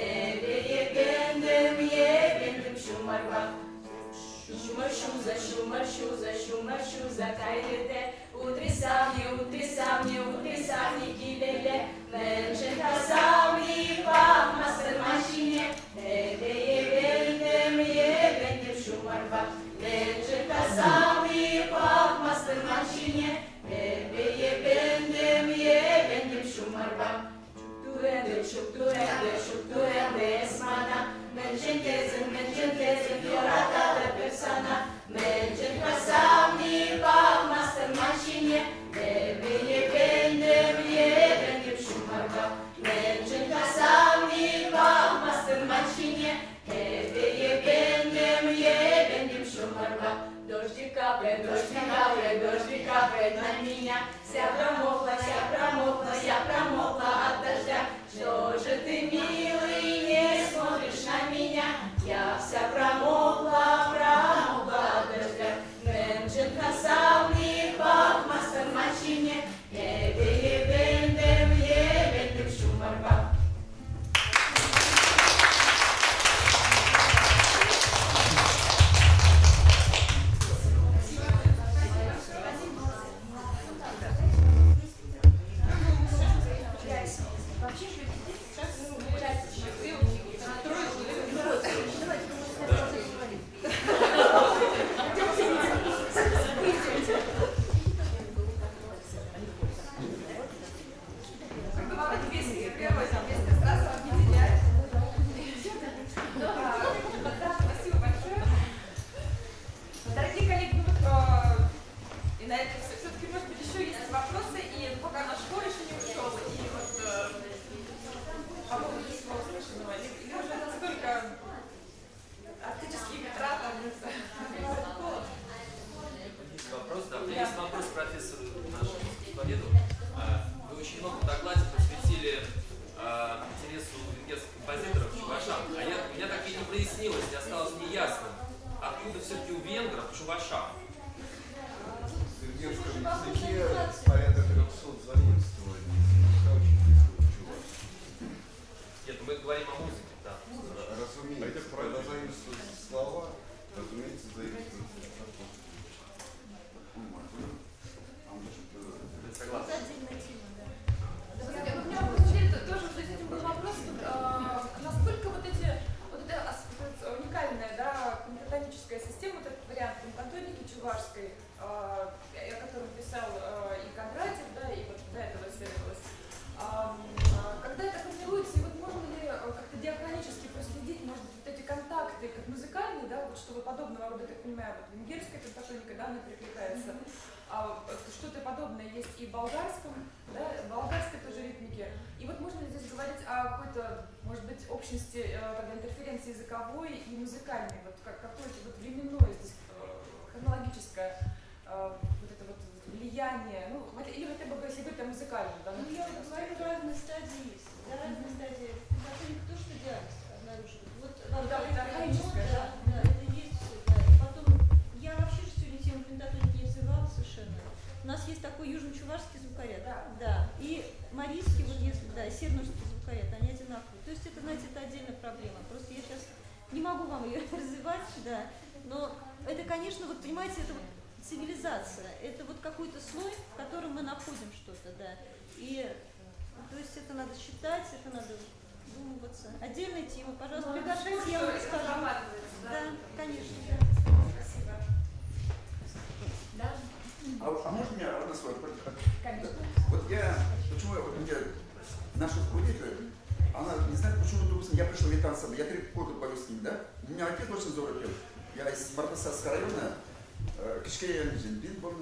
эпьебендем, шумарба. Шумаршуза, кайрите, утри савни, килеле, менжен хасавни, памасы манчине, эпьебендем, шумарба. Менжен хасавни, памасы манчине, эпьебендем, шумарба. Шуктуренде, эсмана, менжен кезен, юратата персона, менжен хасавни, памасы манчине, эпьебендем, шумарба. Менжен хасавни, памасы манчине, эпьебендем, шумарба. Дожди капает на меня, вся промокла, языке порядка 300 заимствований. Очень близко. Нет, мы говорим о музыке, да. Разумеется, когда заимствуют слова, разумеется, заимствуют. Это отдельная тема, да. У меня тоже с этим был вопрос, насколько вот эта уникальная, да, пентатоническая система, вот этот вариант пентатоники чувашской, о котором писал и Кондратьев, да, и вот до этого исследовалось. Когда это формируется, и вот можно ли как-то диахронически проследить, может быть, вот эти контакты, как музыкальные, да, вот что-то подобного рода, я так понимаю, вот венгерская пентатоника, да, она перекликается, что-то подобное есть и в болгарском, да, болгарской тоже ритмике. И вот можно ли здесь говорить о какой-то, может быть, общности интерференции языковой и музыкальной, вот какое-то вот временное здесь хронологическое вот это вот влияние, ну, или хотя бы если быть музыкальным, да? Ну, я вот говорю, разные стадии есть. Да, разные стадии. Пентатоника то, что диагноз обнаружили. Вот вам да, да, это есть все, да. И потом, я вообще же сегодня тему пентатоники не развивала совершенно. У нас есть такой южно-чувашский звукоряд. Да. И марийский, вот если, да, и северно-русский звукоряд, они одинаковые. То есть это, знаете, это отдельная проблема. Просто я сейчас не могу вам ее развивать, да. Но это, конечно, вот понимаете, это вот цивилизация, это вот какой-то слой, в котором мы находим что-то, да. И, то есть это надо считать, это надо вдумываться. Отдельная тема, пожалуйста, приглашайте, я вам расскажу. Да, конечно, да. Спасибо. Да? А можно мне одно слово? Конечно. Вот я, почему вот мне наша руководитель, она не знает, почему, допустим, я пришел в танцам, я 3 года повез с ним, да? У меня отец очень здорово пел. Я из Мартасарского района, кішкенжен, він був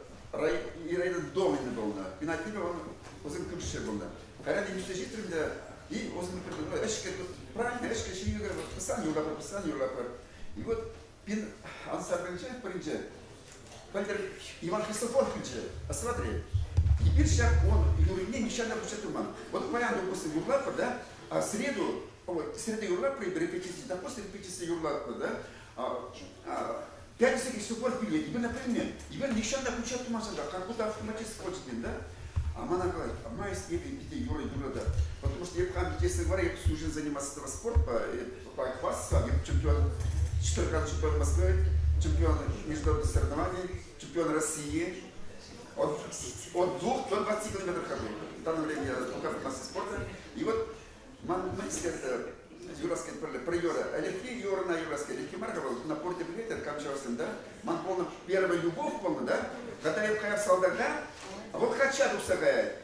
і райдомені був, і на тим він озим кішке був. Когда не жителям, и озим придумал, эшке правильно, эшке шиюга, писание улапар. И вот пин ансарбенчан принче, пальтер Иван Христофор принче, а смотри, теперь сейчас он юридне нещадно пучет уман. Вот понятно, после юрлапа, да, а в среду юрлапа при репетиции, да, после репетиции юрлапа, да, 5 всяких супер билет, и например, и нещадно пучет уман, как будто автоматически хочет, да. А она говорит, а моя степень детей Юра, да. Потому что я в кампе, если говорю, я служил заниматься этого спорта, по хвастаться, я чемпион, 4 раза чемпион Москвы, чемпион международных соревнований, чемпион России. От 2 до 20 километров ходу. В данное время я в массе спорта. И вот, мы сказали, юрская приора, легкий Юра на юрской, легкий Марковал, на порте билетер, камчався, да. Ман полно, первая любовь полна, да. Когда я в Салдага, а вот Хачаду сагает.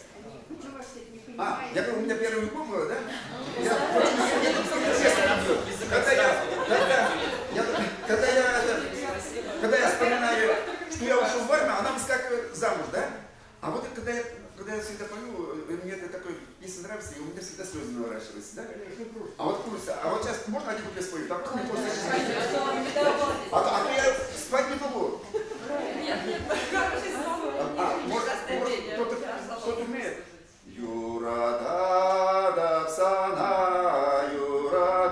Я говорю, у меня первая любовь была, да? Когда я вспоминаю, что я ушел в армию, она выскакивает замуж, да? А вот когда я всегда пою, мне это такой, если нравится, и у меня всегда слезы наворачиваются, да? А вот сейчас можно один куплет спою? Там не после а то я спать не могу. Кто-то умеет? Юра да псана, Юра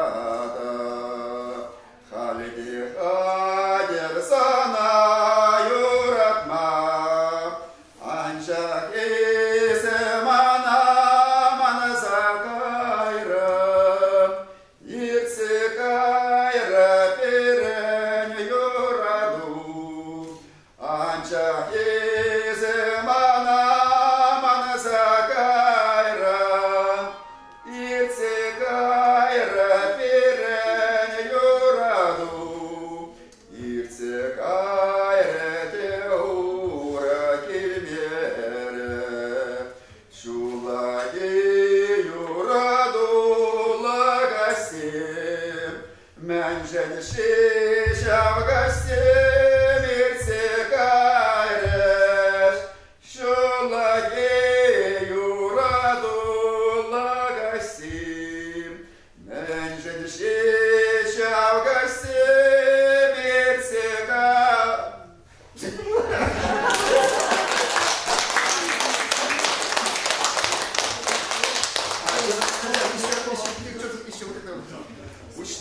да халиди хадер сана, Юратма, анчак исемана маназакайра, ирцикайра перень Юраду, анчак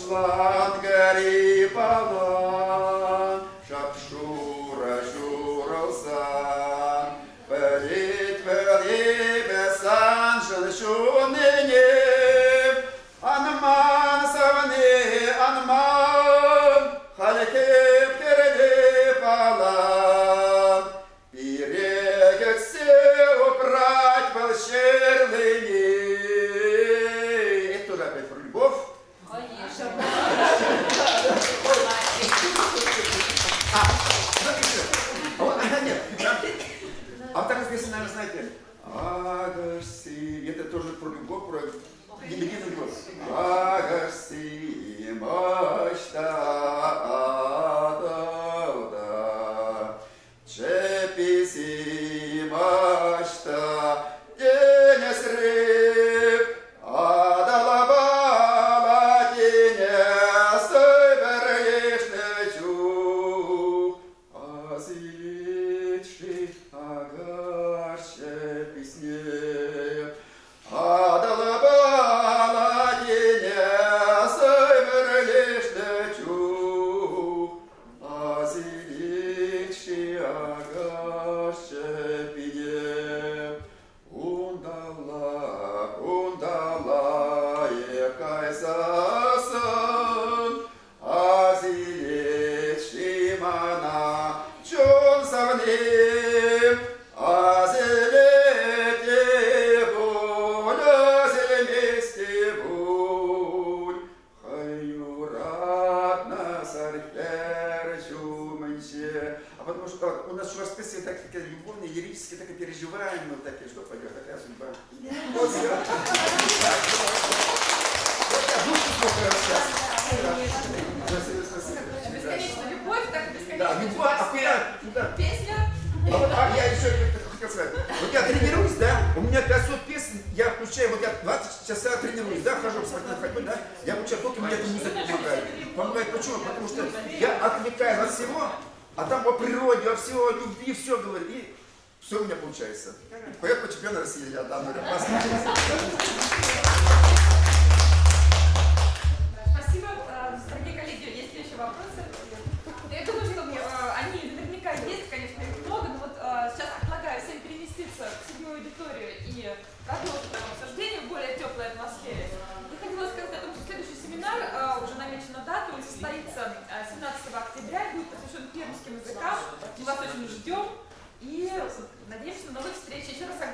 Учлан гори полон, шапшура, шура. Rosa, Pelit Velibe Sanjel Shunini, Anman Savani, Anman, Halekip Kerede Pala, Перегет все убрать волшебные. Это тоже опять про любовь. Конечно. А вторая песня, наверное, знаете, Агаси, это тоже про любовь, про небединую любовь. Агаси, мощта, адалда, чеписи, мощта, денес рыб, адалаба, денес, берешный чух, азиличи, агарше песне, адалаба, денес, берешный чух, азиличи, агарше песне, ундала, ундала, екайсасан, азиличи, мана, чон савним, азилете буль, азилмести буль, хаюрат насархер чуманче. А потому что у нас чувашская песня такие любовные, лирические, так и переживаемые, такие, что пойдет, такая судьба. Вот всё. Бесконечная любовь, так бесконечно. Да, любовь, а куда? Песня. Я еще хотел сказать. Вот я тренируюсь, да, у меня 500 песен, я включаю, вот я 20 часа тренируюсь, да, хожу в спортивной ходьбе, да, я включаю только мне эта музыка помогает. Помогает почему? Потому что я отвлекаюсь от всего, а там о природе, о всего, о любви, все говорю, и все у меня получается. Поэтому чемпион России я дам. Спасибо. Дорогие коллеги, есть ли еще вопросы? Я думаю, что они наверняка есть, конечно, их много, но вот сейчас предлагаю всем переместиться в седьмую аудиторию и продолжить обсуждение в более теплой атмосфере. Я хотела сказать о том, что следующий семинар, уже намечена дата, он состоится 17 октября, будет посвящен пермским языкам. Мы вас очень ждем и надеемся на новых встреч. Еще раз